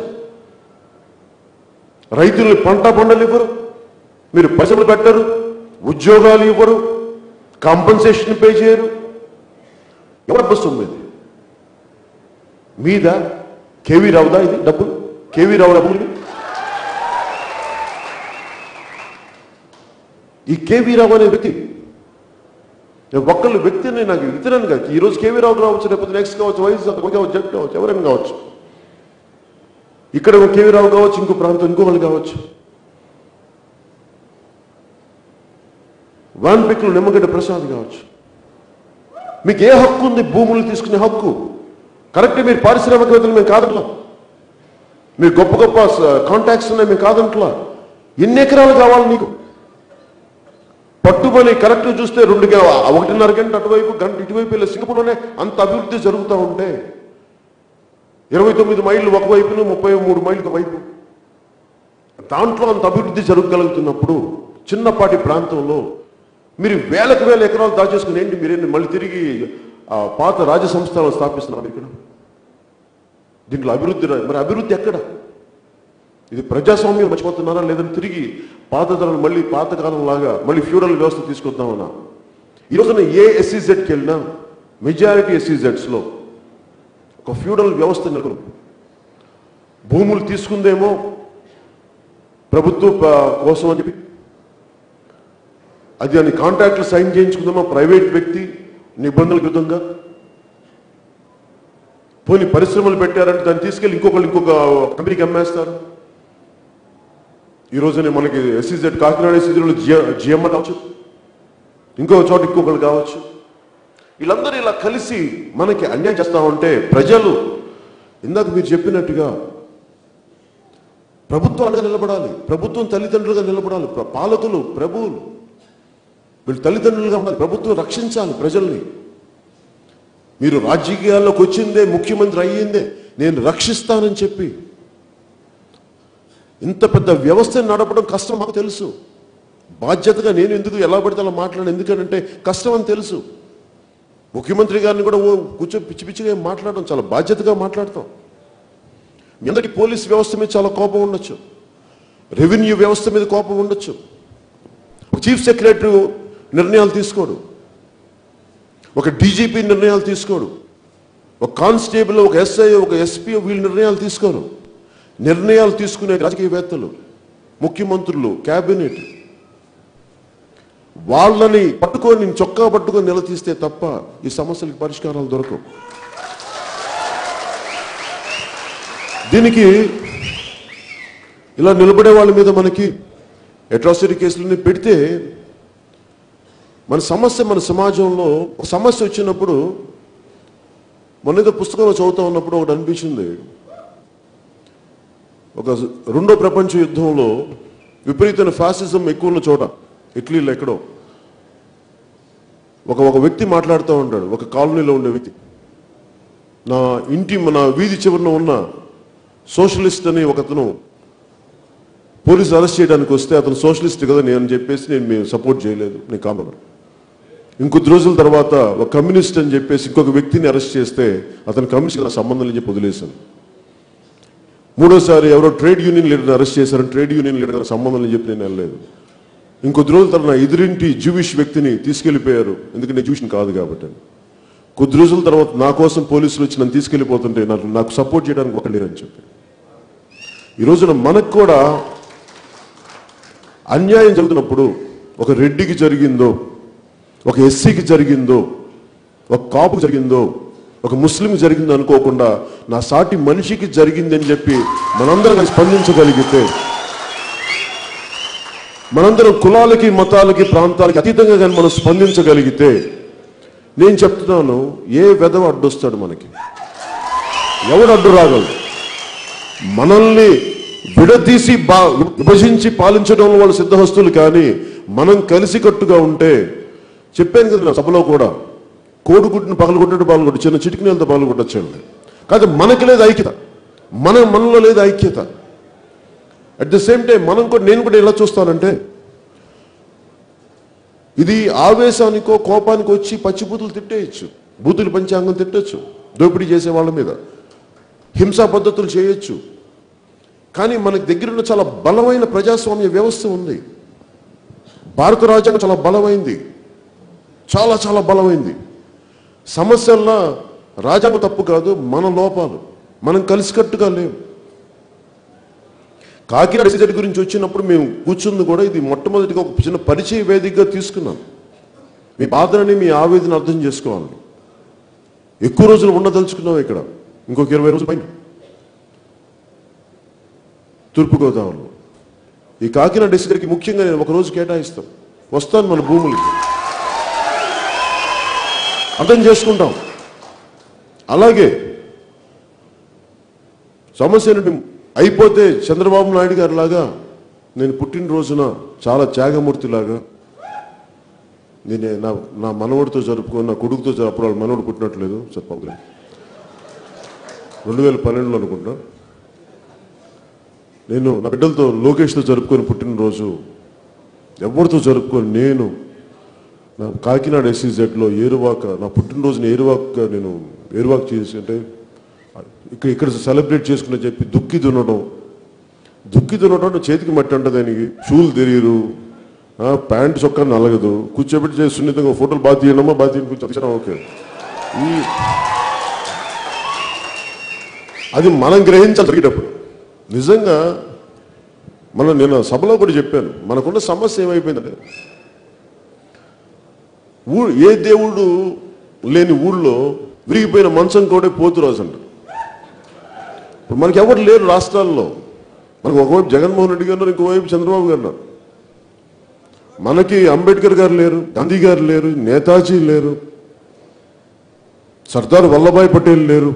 రైతులు పంటలు ఇవ్వరు, మీరు పరిశ్రమలు పెట్టరు, ఉద్యోగాలు ఇవ్వరు, కాంపన్సేషన్ పే చేయరు. ఎవరు వస్తుంది ఇది మీద? కేవీ రావుదా ఇది డబ్బులు? కేవీ రావు డబ్బులు? ఈ కేవీ రావు అనే వ్యక్తి ఒక్కళ్ళు వ్యక్తిని నాకు ఇతరని కాదు. ఈరోజు కేవీ రావు రావచ్చు, లేకపోతే నెక్స్ట్ కావచ్చు, వైఎస్ఆర్ కావచ్చు, జడ్ కావచ్చు, ఎవరైనా కావచ్చు. ఇక్కడ కేవీ రావు కావచ్చు, ఇంకో ప్రాంతం ఇంకోళ్ళు కావచ్చు. వాన్పిక్లు నిమ్మగడ్డ ప్రసాద్ కావచ్చు. మీకు ఏ హక్కు ఉంది భూములు తీసుకునే హక్కు? కరెక్ట్, మీరు పారిశ్రామికవేత్తలు మేము కాదంట్లా, మీరు గొప్ప గొప్ప కాంటాక్ట్స్ ఉన్నాయి మేము కాదంట్లా. ఎన్ని ఎకరాలు కావాలి నీకు? పట్టుబడి కరెక్ట్ చూస్తే 1.5 గంట అటువైపు, గంట ఇటువైపు వెళ్ళి సింగపూర్లోనే అంత అభివృద్ధి జరుగుతూ ఉంటే 29 మైళ్ళు ఒకవైపును, 33 మైళ్ళు ఒకవైపు, దాంట్లో అంత అభివృద్ధి జరగగలుగుతున్నప్పుడు చిన్నపాటి ప్రాంతంలో మీరు వేలకు వేల ఎకరాలు దాచేసుకుని ఏంటి మీరేంటి మళ్ళీ తిరిగి పాత రాజ్య సంస్థలను స్థాపిస్తున్నారు ఇక్కడ? దీంట్లో అభివృద్ధి మరి అభివృద్ధి ఎక్కడ? ఇది ప్రజాస్వామ్యం మర్చిపోతున్నారా, లేదని తిరిగి పాతతరాలు మళ్ళీ పాతకాలం లాగా మళ్ళీ ఫ్యూడల్ వ్యవస్థ తీసుకొద్దామన్నా? ఈరోజున ఏ SEZకి వెళ్ళినా మెజారిటీ SEZస్లో ఒక ఫ్యూడల్ వ్యవస్థ నెలకొంది. భూములు తీసుకుందేమో ప్రభుత్వం కోసం అని చెప్పి, అది అని కాంట్రాక్ట్లు సైన్ చేయించుకుందామో ప్రైవేట్ వ్యక్తి నిబంధనలకు విధంగా, పోనీ పరిశ్రమలు పెట్టారంటే దాన్ని తీసుకెళ్ళి ఇంకొక కంపెనీకి అమ్మేస్తారు. ఈ రోజునే మనకి SEZ కాకినాడ SEZలో GM కావచ్చు, ఇంకో చోట ఇంకొకరు కావచ్చు. వీళ్ళందరూ ఇలా కలిసి మనకి అన్యాయం చేస్తా ఉంటే ప్రజలు, ఇందాక మీరు చెప్పినట్టుగా ప్రభుత్వాలుగా నిలబడాలి, ప్రభుత్వం తల్లిదండ్రులుగా నిలబడాలి, పాలకులు ప్రభువులు వీళ్ళు తల్లిదండ్రులుగా ఉండాలి. ప్రభుత్వం రక్షించాలి ప్రజల్ని. మీరు రాజకీయాల్లోకి వచ్చిందే, ముఖ్యమంత్రి అయ్యిందే నేను రక్షిస్తానని చెప్పి, ఇంత పెద్ద వ్యవస్థను నడపడం కష్టం మాకు తెలుసు. బాధ్యతగా నేను ఎందుకు ఎలా పడితే అలా మాట్లాడాను, ఎందుకంటే కష్టం అని తెలుసు. ముఖ్యమంత్రి గారిని కూడా కూర్చో పిచ్చి పిచ్చిగా మాట్లాడడం, చాలా బాధ్యతగా మాట్లాడతాం. మీ అందరికీ పోలీస్ వ్యవస్థ మీద చాలా కోపం ఉండొచ్చు, రెవెన్యూ వ్యవస్థ మీద కోపం ఉండొచ్చు. చీఫ్ సెక్రటరీ నిర్ణయాలు తీసుకోడు, ఒక DGP నిర్ణయాలు తీసుకోడు, ఒక కానిస్టేబుల్, ఒక SI, ఒక SP వీళ్ళు నిర్ణయాలు తీసుకోరు. నిర్ణయాలు తీసుకునే రాజకీయవేత్తలు, ముఖ్యమంత్రులు, క్యాబినెట్, వాళ్ళని పట్టుకొని చొక్కా పట్టుకొని నిలదీస్తే తప్ప ఈ సమస్యలకు పరిష్కారాలు దొరకవు. దీనికి ఇలా నిలబడే వాళ్ళ మీద మనకి అట్రాసిటీ కేసులని పెడితే మన సమస్య, మన సమాజంలో ఒక సమస్య వచ్చినప్పుడు, మొన్న పుస్తకంలో చదువుతా ఉన్నప్పుడు ఒకటి అనిపించింది. ఒక రెండో ప్రపంచ యుద్ధంలో విపరీతమైన ఫ్యాసిజం ఎక్కువ ఉన్న చోట, ఇటలీలో ఎక్కడో ఒక వ్యక్తి మాట్లాడుతూ ఉంటాడు. ఒక కాలనీలో ఉండే వ్యక్తి, నా వీధి చివరన ఉన్న సోషలిస్ట్ అని ఒకతను పోలీసులు అరెస్ట్ చేయడానికి వస్తే, అతను సోషలిస్ట్ కదా నేను చెప్పేసి మేము సపోర్ట్ చేయలేదు, నేను కామన్. ఇంకొద్ది రోజుల తర్వాత ఒక కమ్యూనిస్ట్ అని చెప్పేసి ఇంకొక వ్యక్తిని అరెస్ట్ చేస్తే అతను కమ్యూనిస్ట్ సంబంధం అని చెప్పి వదిలేశాను. మూడోసారి ఎవరో ట్రేడ్ యూనియన్ లీడర్ని అరెస్ట్ చేశారని ట్రేడ్ యూనియన్ లీడర్ సంబంధం అని చెప్పి నేను వెళ్ళలేదు. ఇంకొద్ది రోజుల తర్వాత నా ఎదురింటి జూవిష్ వ్యక్తిని తీసుకెళ్లిపోయారు, ఎందుకంటే నేను జూవిష్ని కాదు కాబట్టి. కొద్ది రోజుల తర్వాత నా కోసం పోలీసులు వచ్చి నన్ను తీసుకెళ్లిపోతుంటే నాకు సపోర్ట్ చేయడానికి ఒక లేరని చెప్పి. ఈ రోజున మనకు కూడా అన్యాయం జరుగుతున్నప్పుడు, ఒక రెడ్డికి జరిగిందో, ఒక SCకి జరిగిందో, ఒక కాపుకి జరిగిందో, ఒక ముస్లింకి జరిగిందో అనుకోకుండా నా సాటి మనిషికి జరిగిందని చెప్పి మనందరం స్పందించగలిగితే, మనందరం కులాలకి, మతాలకి, ప్రాంతాలకి అతీతంగా కానీ మనం స్పందించగలిగితే, నేను చెప్తున్నాను, ఏ వెధవ అడ్డొస్తాడు మనకి? ఎవడు అడ్డు రాగలడు? మనల్ని విడదీసి విభజించి పాలించడంలో వాళ్ళు సిద్ధహస్తులు. కానీ మనం కలిసికట్టుగా ఉంటే, చెప్పాను కదా సభలో కూడా, కోడిగుడ్డుని పగలగొట్టడు పాల్గొట్టు, చిన్న చిటికినీళ్ళతో పాల్గొట్టచ్చండి. కాదు, మనకి లేదు ఐక్యత, మనలో లేదు ఐక్యత. అట్ ద సేమ్ టైం నేను కూడా ఎలా చూస్తానంటే, ఇది ఆవేశానికో కోపానికో వచ్చి పచ్చిబూతులు తిట్టేయచ్చు, బూతులు పంచాంగం తిట్టచ్చు దోపిడీ చేసే వాళ్ళ మీద. హింసా పద్ధతులు చేయొచ్చు. కానీ మనకి దగ్గరున్న చాలా బలమైన ప్రజాస్వామ్య వ్యవస్థ ఉంది. భారత రాజ్యాంగం చాలా బలమైంది, చాలా చాలా బలమైంది. సమస్యల్లో రాజ్యాంగం తప్పు కాదు, మన లోపాలు. మనం కలిసికట్టుగా లేవు. కాకినాడ SEZ గురించి వచ్చినప్పుడు మేము కూర్చుంది కూడా ఇది మొట్టమొదటిగా ఒక చిన్న పరిచయ వేదికగా తీసుకున్నాం. మీ బాధని, మీ ఆవేదన అర్థం చేసుకోవాలి. ఎక్కువ రోజులు ఉండదలుచుకున్నాం ఇక్కడ, ఇంకొక 20 రోజుల పైన తూర్పుగోదావరిలో. ఈ కాకినాడ SEZకి ముఖ్యంగా నేను ఒక రోజు కేటాయిస్తాం, వస్తాను మన భూములకి, అర్థం చేసుకుంటాం. అలాగే సమస్య అయిపోతే చంద్రబాబు నాయుడు గారి లాగా నేను పుట్టినరోజున చాలా త్యాగమూర్తిలాగా నేనే నా మనవడితో జరుపుకొని, నా కొడుకుతో అప్పుడు వాళ్ళ మనవడు పుట్టినట్లేదు చెప్పాలి, 2012లో అనుకుంటా, నేను నా బిడ్డలతో లోకేష్తో జరుపుకొని పుట్టినరోజు ఎవరితో జరుపుకొని నేను నా కాకినాడ SEZలో ఏరువాక నా పుట్టినరోజుని ఏరువాక చేసి అంటే ఇక్కడ సెలబ్రేట్ చేసుకుని చెప్పి దుక్కి దున్నడం చేతికి మట్టి అంటే దానికి షూలు తెలియరు, ప్యాంటు చొక్కా నలగదు, కూర్చోబెట్టి చేసి సున్నితంగా ఫోటోలు బాగా తీయడమా బాగా తీయడం కూర్చొని ఓకే. అది మనం గ్రహించాలి జరిగేటప్పుడు. నిజంగా నేను సభలో కూడా చెప్పాను, మనకున్న సమస్య ఏమైపోయిందంటే ఏ దేవుడు లేని ఊళ్ళో విరిగిపోయిన మంచం కూడా పోతురాజు అంట. ఇప్పుడు మనకి ఎవరు లేరు రాష్ట్రాల్లో. మనకు ఒకవైపు జగన్మోహన్ రెడ్డి గారు, ఇంకోవైపు చంద్రబాబు గారు. మనకి అంబేద్కర్ గారు లేరు, గాంధీ గారు లేరు, నేతాజీ లేరు, సర్దార్ వల్లభాయ్ పటేల్ లేరు.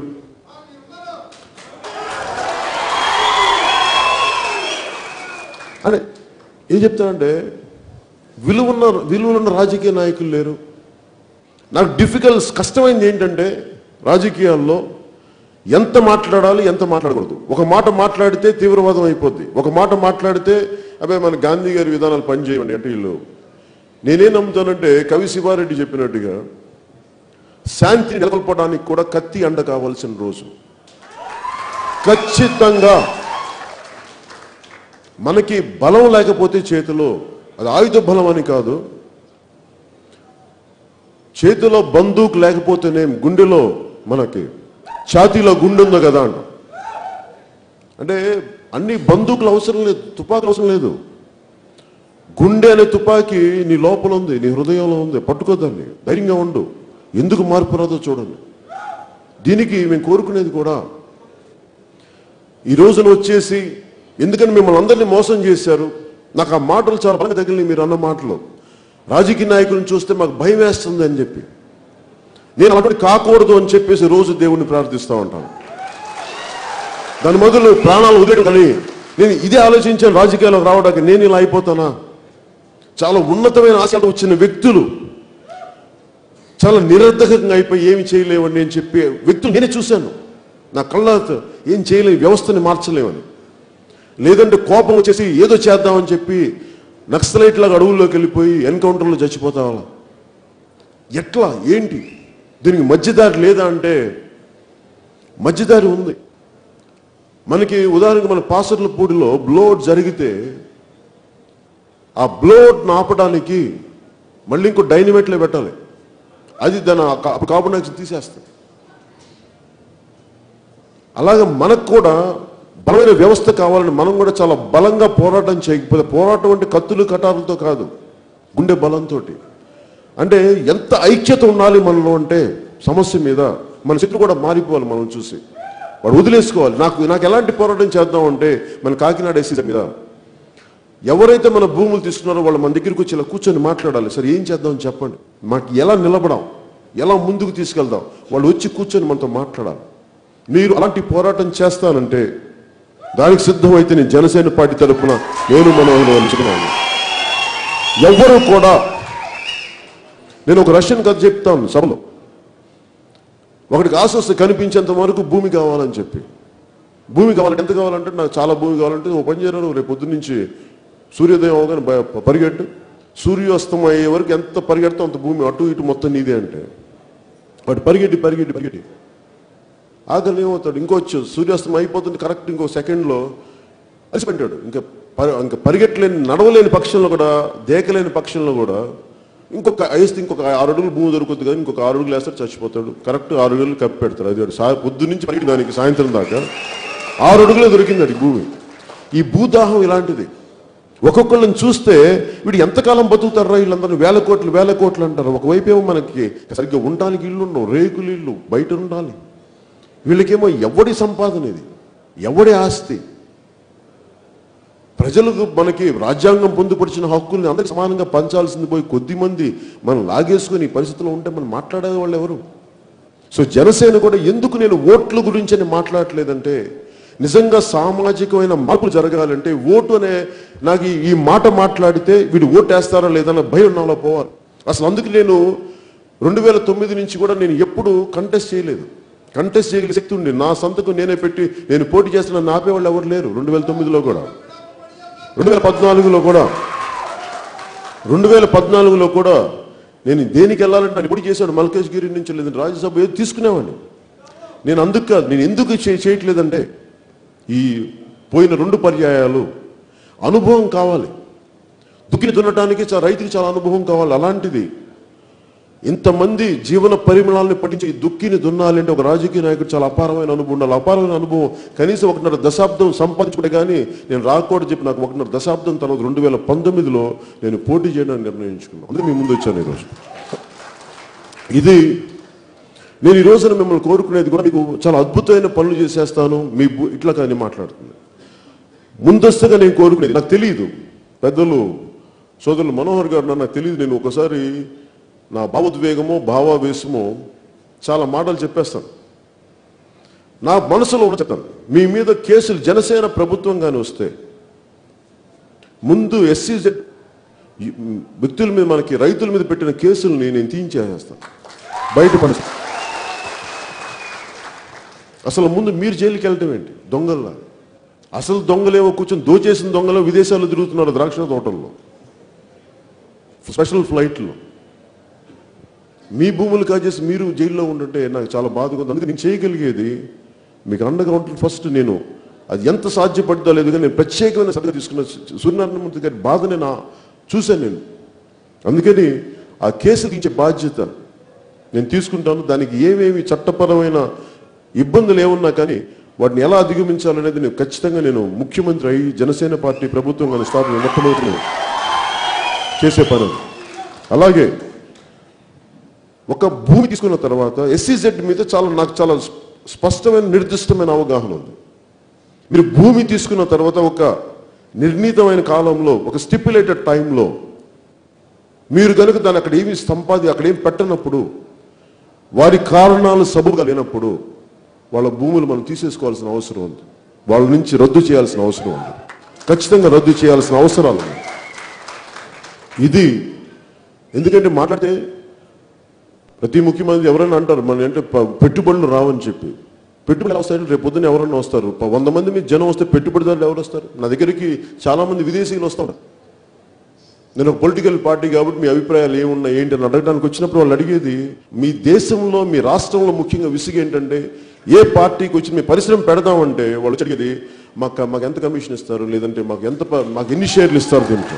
అంటే ఏం చెప్తానంటే విలువలున్న రాజకీయ నాయకులు లేరు. నాకు కష్టమైంది ఏంటంటే రాజకీయాల్లో ఎంత మాట్లాడాలి, ఎంత మాట్లాడకూడదు. ఒక మాట మాట్లాడితే తీవ్రవాదం అయిపోద్ది, ఒక మాట మాట్లాడితే అబ్బాయి మన గాంధీ గారి విధానాలు పనిచేయండి అంటే వీళ్ళు. నేనేం నమ్ముతానంటే కవి శివారెడ్డి చెప్పినట్టుగా శాంతిని నెలకొల్పడానికి కూడా కత్తి అండ కావాల్సిన రోజు. ఖచ్చితంగా మనకి బలం లేకపోతే చేతిలో, అది ఆయుధ బలం అని కాదు, చేతిలో బందూకు లేకపోతేనే గుండెలో మనకి ఛాతీలో గుండె ఉందో కదా అంట. అంటే అన్ని బందూకులు అవసరం లేదు, తుపాకులు అవసరం లేదు. గుండె అనే తుపాకీ నీ లోపల ఉంది, నీ హృదయంలో ఉంది. పట్టుకోదాన్ని, ధైర్యంగా ఉండు. ఎందుకు మార్పు రాదో చూడండి. దీనికి మేము కోరుకునేది కూడా ఈ రోజున వచ్చేసి, ఎందుకని మిమ్మల్ని అందరినీ మోసం చేశారు, నాకు ఆ మాటలు చాలా బాగా తగిలినాయి. మీరు అన్న మాటలు రాజకీయ నాయకులను చూస్తే మాకు భయం వేస్తుంది అని చెప్పి, నేను అలాంటి కాకూడదు అని చెప్పేసి రోజు దేవుణ్ణి ప్రార్థిస్తూ ఉంటాను. దాని మొదలు ప్రాణాలు వదిలేడు. కానీ నేను ఇదే ఆలోచించాను, రాజకీయాలకు రావడానికి నేను ఇలా అయిపోతానా. చాలా ఉన్నతమైన ఆశలు వచ్చిన వ్యక్తులు చాలా నిరర్ధకంగా అయిపోయి ఏమి చేయలేవని నేను చెప్పే వ్యక్తులు నేనే చూశాను. నా కళ్ళతో ఏం చేయలేవు, వ్యవస్థని మార్చలేమని. లేదంటే కోపం వచ్చేసి ఏదో చేద్దామని చెప్పి నక్సలైట్ లాగా అడవుల్లోకి వెళ్ళిపోయి ఎన్కౌంటర్లో చచ్చిపోతావాలా. ఎట్లా ఏంటి దీనికి మధ్యదారి లేదా అంటే మధ్యదారి ఉంది. మనకి ఉదాహరణకు మన పాసర్లపూడిలో బ్లోడ్ జరిగితే ఆ బ్లోడ్ను ఆపడానికి మళ్ళీ ఇంకో డైనమైట్లో పెట్టాలి. అది దాని కార్బన్ డైఆక్సైడ్ తీసేస్తుంది. అలాగే మనకు కూడా బలమైన వ్యవస్థ కావాలని మనం కూడా చాలా బలంగా పోరాటం చేయకపోతే, పోరాటం అంటే కత్తులు కటారులతో కాదు, గుండె బలంతో. అంటే ఎంత ఐక్యత ఉండాలి మనలో అంటే సమస్య మీద మన శక్తులు కూడా మారిపోవాలి. మనం చూసి వాడు వదిలేసుకోవాలి. నాకు ఎలాంటి పోరాటం చేద్దాం అంటే మన కాకినాడ SEZ మీద ఎవరైతే మన భూములు తీసుకున్నారో వాళ్ళు మన దగ్గరికి వచ్చి ఇలా కూర్చొని మాట్లాడాలి. సరే ఏం చేద్దామని చెప్పండి, మాకు ఎలా నిలబడాం, ఎలా ముందుకు తీసుకెళ్దాం, వాళ్ళు వచ్చి కూర్చొని మనతో మాట్లాడాలి. మీరు అలాంటి పోరాటం చేస్తానంటే దానికి సిద్ధమైతే నేను జనసేన పార్టీ తరఫున నేను మనోహరించుకున్నాను. ఎవరు కూడా, నేను ఒక రష్యన్ కథ చెప్తాను సభలో. ఒకటికి ఆశ వస్తే కనిపించేంత వరకు భూమి కావాలని చెప్పి, భూమి కావాలంటే ఎంత కావాలంటే నాకు చాలా భూమి కావాలంటే ఓ పని చేయను, రేపు పొద్దున్న నుంచి సూర్యోదయం అవగానే పరిగెట్టు, సూర్యాస్తం అయ్యే వరకు ఎంత పరిగెడతాం అంత భూమి అటు ఇటు మొత్తం నీదే అంటే వాడు పరిగెట్టి ఆకలి ఏమవుతాడు, ఇంకొచ్చు సూర్యాస్తం అయిపోతుంది కరెక్ట్ ఇంకో సెకండ్లో అలసిపెట్టాడు. ఇంకా పరిగెట్టలేని నడవలేని పక్షంలో కూడా, దేకలేని పక్షంలో కూడా ఇంకొక 6 అడుగులు భూమి దొరుకుతుంది కానీ ఇంకొక 6 అడుగులు వేస్తాడు, చచ్చిపోతాడు. కరెక్ట్ 6 అడుగులు కప్పి పెడతారు. అది పొద్దు నుంచి పరిగెట్టి దానికి సాయంత్రం దాకా 6 అడుగులే దొరికింది అది భూమి. ఈ భూదాహం ఇలాంటిది. ఒక్కొక్కళ్ళని చూస్తే వీడు ఎంతకాలం బతుకుతారా వీళ్ళందరూ, వేల కోట్లు అంటారు. ఒకవైపు ఏమో మనకి సరిగ్గా ఉండడానికి ఇల్లు ఉండవు, రేకులు ఇల్లు బయట ఉండాలి. వీళ్ళకేమో ఎవడి సంపాదన ఇది, ఎవడి ఆస్తి. ప్రజలకు మనకి రాజ్యాంగం పొందుపరిచిన హక్కుల్ని అందరికి సమానంగా పంచాల్సింది పోయి కొద్దిమంది మనం లాగేసుకుని ఈ పరిస్థితిలో ఉంటే మనం మాట్లాడే వాళ్ళు ఎవరు? సో జనసేన కూడా ఎందుకు నేను ఓట్ల గురించి అని మాట్లాడలేదంటే, నిజంగా సామాజికమైన మార్పులు జరగాలంటే ఓటు అనే నాకు ఈ మాట మాట్లాడితే వీడు ఓటు వేస్తారా లేదన్న భయం నాలో పోవాలి. అసలు అందుకు నేను 2009 నుంచి కూడా నేను ఎప్పుడు కంటెస్ట్ చేయలేదు. కంటెస్ట్ చేయగలిగే శక్తి ఉంది. నా సంతకం నేనే పెట్టి నేను పోటీ చేస్తున్న ఆపేవాళ్ళు ఎవరు లేరు. 2009లో కూడా, 2014లో కూడా నేను దేనికి వెళ్ళాలంటే అది పోటీ చేశాడు మల్కేష్గిరి నుంచి, లేదంటే రాజ్యసభ ఏది తీసుకునేవాడిని. నేను అందుకు కాదు, నేను ఎందుకు చేయట్లేదంటే ఈ పోయిన 2 పర్యాయాలు అనుభవం కావాలి. దుక్కిని దున్నటానికి రైతుకి చాలా అనుభవం కావాలి. అలాంటిది ఇంతమంది జీవన పరిమళాలను పట్టించి దుక్కిని దున్నాలి అంటే ఒక రాజకీయ నాయకుడు చాలా అపారమైన అనుభవం ఉండాలి. అపారమైన అనుభవం కనీసం 1.5 దశాబ్దం సంపాదించుకుంటే కానీ నేను రాకూడదు చెప్పి నాకు 1.5 దశాబ్దం తర్వాత 2019లో నేను పోటీ చేయడానికి నిర్ణయించుకున్నాను. అందుకే మీ ముందు వచ్చాను ఈరోజు. ఇది నేను ఈ రోజున మిమ్మల్ని కోరుకునేది కూడా, మీకు చాలా అద్భుతమైన పనులు చేసేస్తాను మీ ఇట్లా కానీ మాట్లాడుతుంది. ముందస్తుగా నేను కోరుకునేది, నాకు తెలియదు, పెద్దలు సోదరులు మనోహర్ గారు నాకు తెలియదు, నేను ఒకసారి నా భావోద్వేగమో భావావేశమో చాలా మాటలు చెప్పేస్తాను. నా మనసులో చెప్తాను. మీ మీద కేసులు జనసేన ప్రభుత్వం కానీ వస్తే ముందు SEZ వ్యక్తుల మీద, మనకి రైతుల మీద పెట్టిన కేసుల్ని నేను తీయించేస్తాను, బయటపడతాను. అసలు ముందు మీరు జైలుకి వెళ్ళటం ఏంటి దొంగల్లా? అసలు దొంగలేమో కూర్చొని దోచేసిన దొంగలు విదేశాల్లో తిరుగుతున్నారు, ద్రాక్ష తోటల్లో, స్పెషల్ ఫ్లైట్లో. మీ భూములు కాజేసి మీరు జైల్లో ఉంటుంటే నాకు చాలా బాధగా ఉంది. అందుకే నేను చేయగలిగేది మీకు అండగా ఉంటుంది. ఫస్ట్ నేను అది ఎంత సాధ్యపడుతుందో లేదు కానీ నేను ప్రత్యేకమైన శ్రద్ధ తీసుకున్న సూర్యనారాయణమూర్తి గారి బాధని చూశాను నేను. అందుకని ఆ కేసు తీర్చే బాధ్యత నేను తీసుకుంటాను. దానికి ఏమేమి చట్టపరమైన ఇబ్బందులు ఏమున్నా కానీ వాటిని ఎలా అధిగమించాలనేది నేను ఖచ్చితంగా నేను ముఖ్యమంత్రి అయ్యి జనసేన పార్టీ ప్రభుత్వం కానీ స్థాపన మొట్టమొదటి చేసే పని. అలాగే ఒక భూమి తీసుకున్న తర్వాత SEZ మీద నాకు చాలా స్పష్టమైన నిర్దిష్టమైన అవగాహన ఉంది. మీరు భూమి తీసుకున్న తర్వాత ఒక నిర్ణీతమైన కాలంలో, ఒక స్టిప్యులేటెడ్ టైంలో మీరు కనుక దాన్ని అక్కడ ఏమి అక్కడ ఏమి పెట్టనప్పుడు, వారి కారణాలు సబబుగా లేనప్పుడు వాళ్ళ భూములు మనం తీసేసుకోవాల్సిన అవసరం ఉంది. వాళ్ళ నుంచి రద్దు చేయాల్సిన అవసరం ఉంది. ఖచ్చితంగా రద్దు చేయాల్సిన అవసరాలు ఉన్నాయి. ఇది ఎందుకంటే మాట్లాడితే ప్రతి ముఖ్యమంత్రి ఎవరైనా అంటారు మన అంటే పెట్టుబడులు రావని చెప్పి. పెట్టుబడులు వస్తాయంటే రేపు పొద్దున్న ఎవరైనా వస్తారు. 100 మంది మీద జనం వస్తే పెట్టుబడిదారులు ఎవరు వస్తారు? నా దగ్గరికి చాలా మంది విదేశీయులు వస్తారు. నేను ఒక పొలిటికల్ పార్టీ కాబట్టి మీ అభిప్రాయాలు ఏమున్నాయి ఏంటి అని అడగడానికి వచ్చినప్పుడు వాళ్ళు అడిగేది, మీ దేశంలో మీ రాష్ట్రంలో ముఖ్యంగా విసుగు ఏంటంటే, ఏ పార్టీకి వచ్చి మీ పరిశ్రమ పెడదామంటే వాళ్ళు అడిగేది మాకు ఎంత కమిషన్ ఇస్తారు, లేదంటే మాకు ఎన్ని షేర్లు ఇస్తారు దీంట్లో.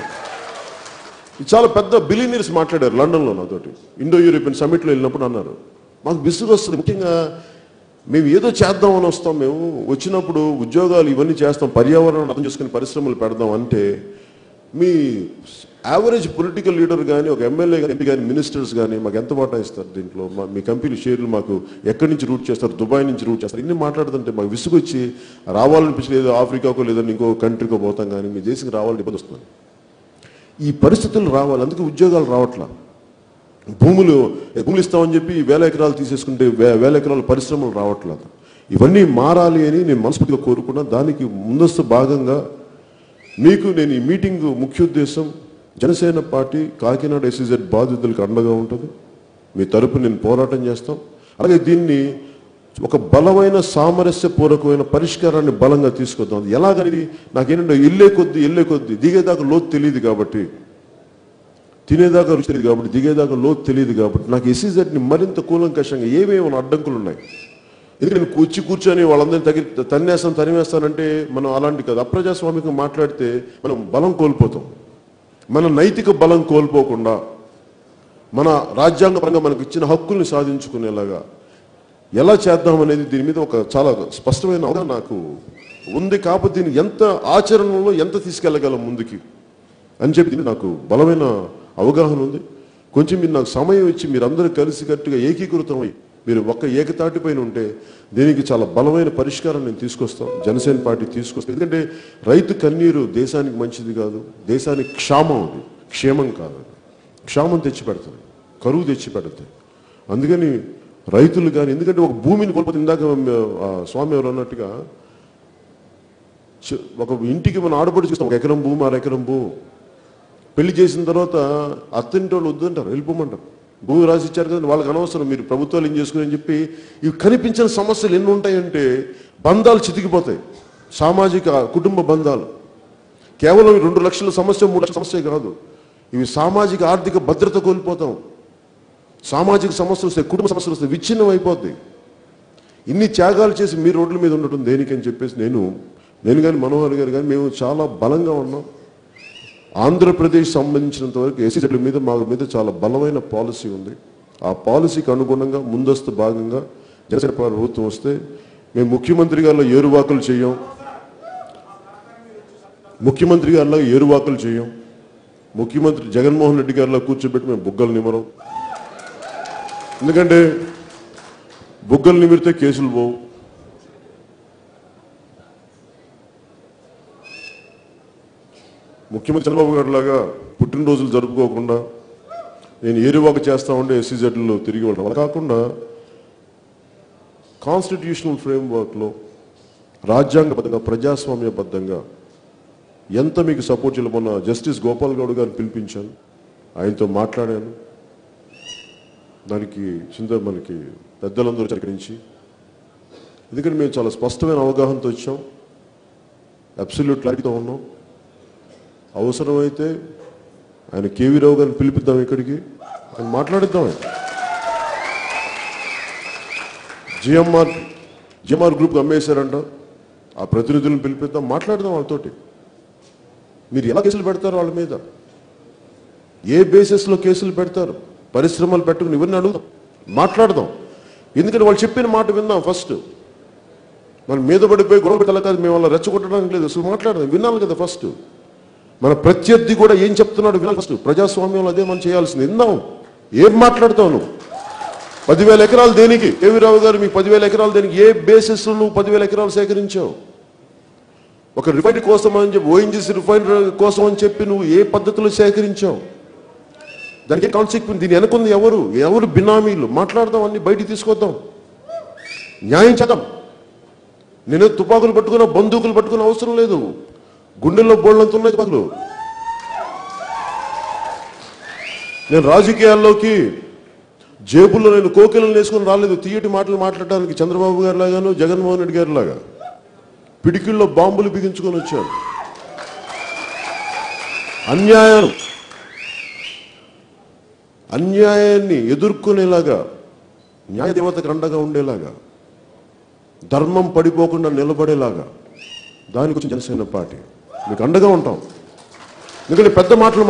చాలా పెద్ద బిలియనీర్స్ మాట్లాడారు లండన్లో నాతోటి, ఇండో యూరోపియన్ సమిట్లో వెళ్ళినప్పుడు అన్నారు, మాకు విసుగు వస్తుంది. ముఖ్యంగా మేము ఏదో చేద్దామని వస్తాం, మేము వచ్చినప్పుడు ఉద్యోగాలు ఇవన్నీ చేస్తాం, పర్యావరణం అర్థం చేసుకుని పరిశ్రమలు పెడదాం అంటే మీ యావరేజ్ పొలిటికల్ లీడర్ కానీ, ఒక ఎమ్మెల్యే కానీ, ఎంపీ కానీ, మినిస్టర్స్ కానీ మాకు ఎంత వాటా ఇస్తారు దీంట్లో, మీ కంపెనీ షేర్లు మాకు ఎక్కడి నుంచి రూట్ చేస్తారు, దుబాయ్ నుంచి రూట్ చేస్తారు, ఇన్ని మాట్లాడుతుంటే మాకు విసుగు వచ్చి రావాలనిపించి ఏదో ఆఫ్రికాకో లేదంటే ఇంకో కంట్రీకో పోతాం కానీ మీ దేశంకి రావాలని ఇబ్బంది వస్తుంది. ఈ పరిస్థితులు రావాలి, అందుకే ఉద్యోగాలు రావట్లా. భూములు ఇస్తామని చెప్పి 1000 ఎకరాలు తీసేసుకుంటే 1000 ఎకరాల పరిశ్రమలు రావట్లేదు. ఇవన్నీ మారాలి అని నేను మనస్ఫూర్తిగా కోరుకున్నా. దానికి ముందస్తు భాగంగా మీకు నేను ఈ మీటింగ్ ముఖ్య ఉద్దేశం, జనసేన పార్టీ కాకినాడ SEZ బాధితులకు అండగా ఉంటుంది. మీ తరపు నేను పోరాటం చేస్తాం. అలాగే దీన్ని ఒక బలమైన సామరస్యపూర్వకమైన పరిష్కారాన్ని బలంగా తీసుకొద్దాం. అది ఎలాగనేది నాకేంటంటే వెళ్ళే కొద్దీ దిగేదాకా లోతు తెలియదు కాబట్టి, తినేదాకా రుచి తెలియదు కాబట్టి, దిగేదాకా లోతు తెలియదు కాబట్టి నాకు SEZని మరింత కూలంకషంగా ఏమేమి అడ్డంకులు ఉన్నాయి ఎందుకంటే నేను కూర్చొని వాళ్ళందరినీ తరిమేస్తానంటే మనం అలాంటి కాదు. అప్రజాస్వామికంగా మాట్లాడితే మనం బలం కోల్పోతాం. మన నైతిక బలం కోల్పోకుండా మన రాజ్యాంగపరంగా మనకు ఇచ్చిన హక్కుల్ని సాధించుకునేలాగా ఎలా చేద్దామనేది దీని మీద ఒక చాలా స్పష్టమైన అవగాహన నాకు ఉంది. కాకపోతే దీన్ని ఎంత ఆచరణలో ఎంత తీసుకెళ్ళగలం ముందుకి అని చెప్పి నాకు బలమైన అవగాహన ఉంది. కొంచెం మీరు నాకు సమయం ఇచ్చి మీరందరూ కలిసికట్టుగా ఏకీకృతమై మీరు ఒక్క ఏకతాటిపైన ఉంటే దీనికి చాలా బలమైన పరిష్కారం నేను తీసుకొస్తాను. జనసేన పార్టీ తీసుకొస్తాను. ఎందుకంటే రైతు కన్నీరు దేశానికి మంచిది కాదు, దేశానికి క్షామం, అది క్షేమం కాదు, క్షామం తెచ్చిపెడుతుంది, కరువు తెచ్చిపెడుతుంది. అందుకని రైతులు కానీ, ఎందుకంటే ఒక భూమిని కోల్పోతే ఇందాక స్వామి ఎవరు అన్నట్టుగా ఒక ఇంటికి మనం ఆడపడి చూస్తాం, 1 ఎకరం భూమి 1/2 ఎకరం భూమి. పెళ్లి చేసిన తర్వాత అత్తింటి వాళ్ళు వద్దంటారు, వెళ్ళిపోమంటారు. భూమి రాసి ఇచ్చారు కదా వాళ్ళకి అనవసరం, మీరు ప్రభుత్వాలు ఏం చేసుకుని చెప్పి ఇవి కనిపించిన సమస్యలు ఎన్ని ఉంటాయంటే బంధాలు చితికిపోతాయి. సామాజిక కుటుంబ బంధాలు కేవలం 2 లక్షల సమస్య 3 లక్షల సమస్య కాదు, ఇవి సామాజిక ఆర్థిక భద్రత కోల్పోతాం. సామాజిక సమస్యలు వస్తాయి, కుటుంబ సమస్యలు వస్తాయి, విచ్ఛిన్నం అయిపోతాయి. ఇన్ని త్యాగాలు చేసి మీరు రోడ్ల మీద ఉండటం దేనికని చెప్పేసి నేను కానీ మనోహర్ గారు కానీ మేము చాలా బలంగా ఉన్నాం. ఆంధ్రప్రదేశ్ సంబంధించినంత వరకు ఎస్సీజెడ్ల మీద మా మీద చాలా బలమైన పాలసీ ఉంది. ఆ పాలసీకి అనుగుణంగా ముందస్తు భాగంగా జనసేన ప్రభుత్వం వస్తే మేము ముఖ్యమంత్రి గారిలో ఏరువాకులు చేయం, ముఖ్యమంత్రి గారిలో ఏరువాకులు చేయం, ముఖ్యమంత్రి జగన్మోహన్ రెడ్డి గారిలో కూర్చోబెట్టి మేము బుగ్గలు నిమరం. ఎందుకంటే బుగ్గలు నిమిరితే కేసులు పోవు. ముఖ్యమంత్రి చంద్రబాబు గారి లాగా పుట్టినరోజులు జరుపుకోకుండా నేను ఏరువాక చేస్తా ఉంటే ఎస్సీజెడ్లో తిరిగి వెళ్ళడం అలా కాకుండా కాన్స్టిట్యూషనల్ ఫ్రేమ్వర్క్లో రాజ్యాంగబద్ధంగా ప్రజాస్వామ్యబద్ధంగా ఎంత మీకు సపోర్ట్ చేయాలి. మొన్న జస్టిస్ గోపాల్ గౌడ్ గారిని పిలిపించాను, ఆయనతో మాట్లాడాను. దానికి మనకి పెద్దలందరూ చక్కరించి, ఎందుకంటే మేము చాలా స్పష్టమైన అవగాహనతో వచ్చాం, అబ్సల్యూట్ క్లారిటీతో ఉన్నాం. అవసరమైతే ఆయన కేవీ రావు గారిని పిలిపిద్దాం, ఇక్కడికి ఆయన మాట్లాడిద్దాం. జిఎంఆర్ గ్రూప్కి అమ్మేశారంట, ఆ ప్రతినిధులను పిలిపిద్దాం, మాట్లాడదాం వాళ్ళతోటి. మీరు ఎలా కేసులు పెడతారు వాళ్ళ మీద, ఏ బేసిస్లో కేసులు పెడతారు, పరిశ్రమలు పెట్టుకుని ఇవన్నీ అడుగుదాం, మాట్లాడదాం. ఎందుకంటే వాళ్ళు చెప్పిన మాట విందాం. ఫస్ట్ మన మీద పడిపోయి గొడవ పెట్టాలి కాదు, మేము వాళ్ళ రెచ్చగొట్టడానికి లేదు, అసలు మాట్లాడదాం, వినాలి కదా. ఫస్ట్ మన ప్రత్యర్థి కూడా ఏం చెప్తున్నాడు వినాలి. ఫస్ట్ ప్రజాస్వామ్యంలో అదే మనం చేయాల్సింది. విందాం, ఏం మాట్లాడతావు నువ్వు. 10,000 ఎకరాలు దేనికి కేవీ రావు గారు, మీకు 10,000 ఎకరాలు దేనికి, ఏ బేసిస్లో నువ్వు 10,000 ఎకరాలు సేకరించావు? ఒక రిఫైనరీ కోసం అని చెప్పి, ఓఎన్జీసీ రిఫైనరీ కోసం అని చెప్పి నువ్వు ఏ పద్ధతిలో సేకరించావు? దానికి కాన్సిక్వెన్స్, దీని వెనకుంది ఎవరు బినామీలు, మాట్లాడదాం, అన్ని బయటికి తీసుకొద్దాం, న్యాయం చేద్దాం. నేను తుపాకులు పట్టుకున్నా, బందూకులు పట్టుకున్న అవసరం లేదు, గుండెల్లో బోళ్ళంత ఉన్నాయి తుపాకులు. నేను రాజకీయాల్లోకి జేబుల్లో నేను కోకిలను వేసుకొని రాలేదు, తీయటి మాటలు మాట్లాడడానికి చంద్రబాబు గారి లాగాను జగన్మోహన్ రెడ్డి గారి లాగా పిడికిల్లో బాంబులు బిగించుకొని వచ్చాను. అన్యాయాన్ని ఎదుర్కొనేలాగా, న్యాయదేవతకు అండగా ఉండేలాగా, ధర్మం పడిపోకుండా నిలబడేలాగా దానికొచ్చిన జనసేన పార్టీ మీకు అండగా ఉంటాం. ఎందుకంటే పెద్ద మాటలు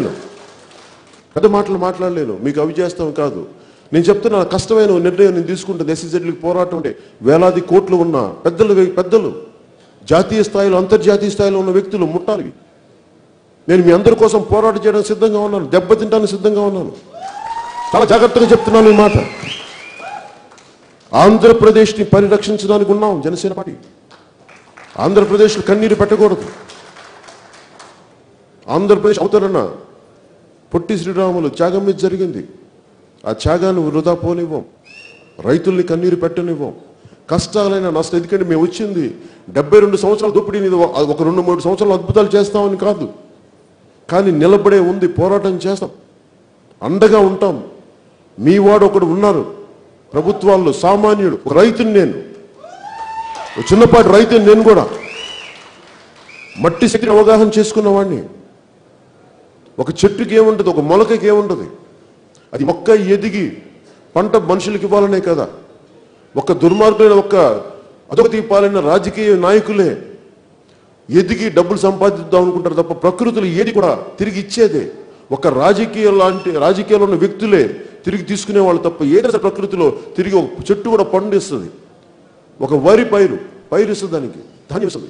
మాట్లాడలేను, మీకు అవి చేస్తాం కాదు. నేను చెప్తున్నా, కష్టమైన నిర్ణయం నేను తీసుకుంటాను. ఎస్సీజెడ్లకు పోరాటం అంటే వేలాది కోట్లు ఉన్న పెద్దలు జాతీయ స్థాయిలో అంతర్జాతీయ స్థాయిలో ఉన్న వ్యక్తులు ముట్టాలి. నేను మీ అందరి కోసం పోరాటం చేయడానికి సిద్ధంగా ఉన్నాను, దెబ్బతింటానికి సిద్ధంగా ఉన్నాను. చాలా జాగ్రత్తగా చెప్తున్నాను ఈ మాట. ఆంధ్రప్రదేశ్ని పరిరక్షించడానికి ఉన్నాం జనసేన పార్టీ. ఆంధ్రప్రదేశ్లో కన్నీరు పెట్టకూడదు. ఆంధ్రప్రదేశ్ అవతరణ పొట్టి శ్రీరాములు త్యాగం మీద జరిగింది. ఆ త్యాగాన్ని వృధా పోనివ్వం, రైతుల్ని కన్నీరు పెట్టనివ్వం, కష్టాలైన నష్టం. ఎందుకంటే మేము వచ్చింది 72 సంవత్సరాల దోపిడీని ఒక 2-3 సంవత్సరాలు అద్భుతాలు చేస్తామని కాదు, కానీ నిలబడే ఉంది, పోరాటం చేస్తాం, అండగా ఉంటాం. మీ వాడు ఒకడు ఉన్నారు ప్రభుత్వాల్లో, సామాన్యుడు, ఒక రైతుని, నేను చిన్నపాటి రైతుని, నేను కూడా మట్టి శక్తిని అవగాహన చేసుకున్నవాడిని. ఒక చెట్టుకి ఏముంటుంది, ఒక మొలకకి ఏముంటుంది, అది మొక్క ఎదిగి పంట మనుషులకి ఇవ్వాలనే కదా. ఒక దుర్మార్గులైన ఒక అధోగతి పాలైన రాజకీయ నాయకులే ఎదిగి డబ్బులు సంపాదిద్దాం అనుకుంటారు తప్ప ప్రకృతులు ఏది కూడా తిరిగి ఇచ్చేదే. ఒక రాజకీయాల్లో ఉన్న వ్యక్తులే తిరిగి తీసుకునే వాళ్ళు తప్ప ఏదైనా ప్రకృతిలో తిరిగి ఒక చెట్టు కూడా పండిస్తుంది, ఒక వరి పైరిస్తుంది, దానికి ధాన్యం ఇస్తుంది.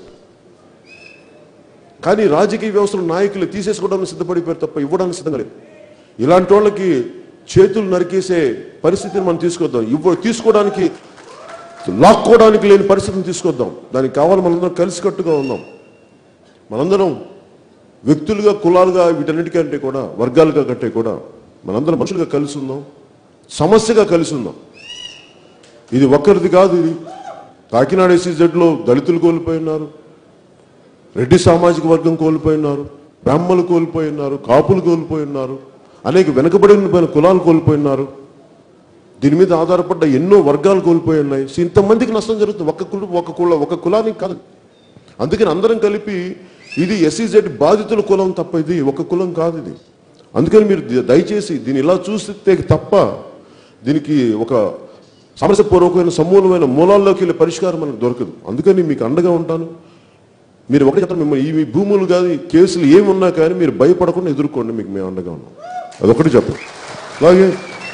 కానీ రాజకీయ వ్యవస్థలో నాయకులు తీసేసుకోవడానికి సిద్ధపడిపోయారు తప్ప ఇవ్వడానికి సిద్ధంగా లేదు. ఇలాంటి వాళ్ళకి చేతులు నరికేసే పరిస్థితిని మనం తీసుకొద్దాం. తీసుకోవడానికి లాక్కోవడానికి లేని పరిస్థితిని తీసుకొద్దాం. దానికి కావాలి మనందరం కలిసికట్టుగా ఉందాం. మనందరం వ్యక్తులుగా, కులాలుగా, వీటన్నిటికంటే కూడా వర్గాలుగా కంటే కూడా మనందరం మనుషులుగా కలిసి ఉందాం, సమస్యగా కలిసి ఉందాం. ఇది ఒక్కరిది కాదు. ఇది కాకినాడ SEZలో దళితులు కోల్పోయినారు, రెడ్డి సామాజిక వర్గం కోల్పోయినారు, బ్రాహ్మణులు కోల్పోయినారు, కాపులు కోల్పోయినారు, అనేక వెనుకబడిన కులాలు కోల్పోయినారు. దీని మీద ఆధారపడ్డ ఎన్నో వర్గాలు కోల్పోయి ఉన్నాయి. ఇంతమందికి నష్టం జరుగుతుంది. ఒక కులానికి కాదు. అందుకని అందరం కలిపి ఇది SEZ బాధితుల కులం తప్ప ఇది ఒక కులం కాదు ఇది. అందుకని మీరు దయచేసి దీన్ని ఇలా చూస్తే తప్ప దీనికి ఒక సమస్యపూర్వకమైన సమూలమైన మూలాల్లోకి వెళ్ళే పరిష్కారం మనకు దొరకదు. అందుకని మీకు అండగా ఉంటాను. మీరు ఒకటి చెప్తాను, మిమ్మల్ని ఈ భూములు కాదు, కేసులు ఏమి ఉన్నా కానీ మీరు భయపడకుండా ఎదుర్కోండి, మీకు మేము అండగా ఉన్నాం. అదొకటి చెప్పండి. అలాగే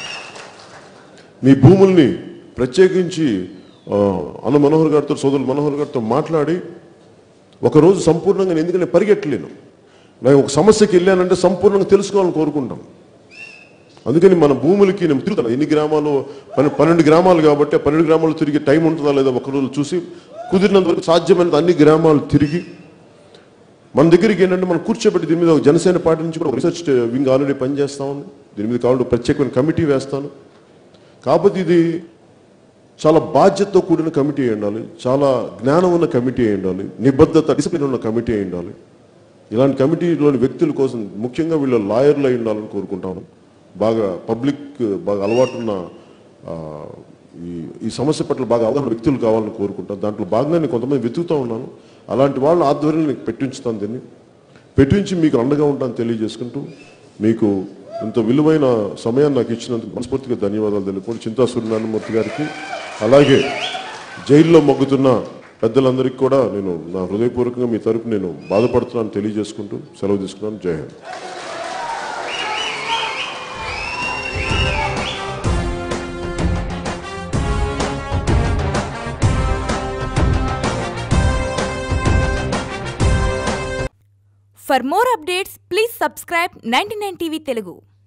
మీ భూముల్ని ప్రత్యేకించి అన్న మనోహర్ గారితో, సోదరులు మనోహర్ గారితో మాట్లాడి ఒకరోజు సంపూర్ణంగా, ఎందుకంటే పరిగెట్టలేను, నేను ఒక సమస్యకి వెళ్ళానంటే సంపూర్ణంగా తెలుసుకోవాలని కోరుకుంటాం. అందుకని మన భూములకి నేను తిరుగుతాను. ఎన్ని గ్రామాలు, 12 గ్రామాలు కాబట్టి 12 గ్రామాలు తిరిగి టైం ఉంటుందా లేదా ఒకరోజు చూసి కుదిరినంత వరకు సాధ్యమైనంత అన్ని గ్రామాలు తిరిగి మన దగ్గరికి ఏంటంటే మనం కూర్చోబెట్టి దీని మీద జనసేన పార్టీ నుంచి కూడా రీసెర్చ్ వింగ్ ఆల్రెడీ పనిచేస్తా ఉంది. దీని మీద కావాలి ప్రత్యేకమైన కమిటీ వేస్తాను. కాకపోతే ఇది చాలా బాధ్యతతో కూడిన కమిటీ అయి ఉండాలి, చాలా జ్ఞానం ఉన్న కమిటీ అయి ఉండాలి, నిబద్ధత, డిసిప్లిన్ ఉన్న కమిటీ అయి ఉండాలి. ఇలాంటి కమిటీలోని వ్యక్తుల కోసం ముఖ్యంగా వీళ్ళు లాయర్లు అయి ఉండాలని కోరుకుంటాను. బాగా పబ్లిక్ బాగా అలవాటున్న ఈ సమస్య పట్ల బాగా అవగాహన వ్యక్తులు కావాలని కోరుకుంటాను. దాంట్లో భాగంగా నేను కొంతమంది వెతుకుతూ ఉన్నాను. అలాంటి వాళ్ళ ఆధ్వర్యంలో నేను పెట్టించుతాను. దీన్ని పెట్టించి మీకు అండగా ఉంటాను తెలియజేసుకుంటూ, మీకు ఇంత విలువైన సమయాన్ని నాకు ఇచ్చినందుకు మనస్ఫూర్తిగా ధన్యవాదాలు తెలుపుకుంటూ, చింతా సూర్యనారాయణమూర్తి గారికి, అలాగే జైల్లో మగ్గుతున్న పెద్దలందరికీ కూడా నేను నా హృదయపూర్వకంగా మీ తరపు నేను బాధపడుతున్నాను తెలియజేసుకుంటూ సెలవు తీసుకున్నాను. జై Hind. For more updates, please subscribe 99TV Telugu.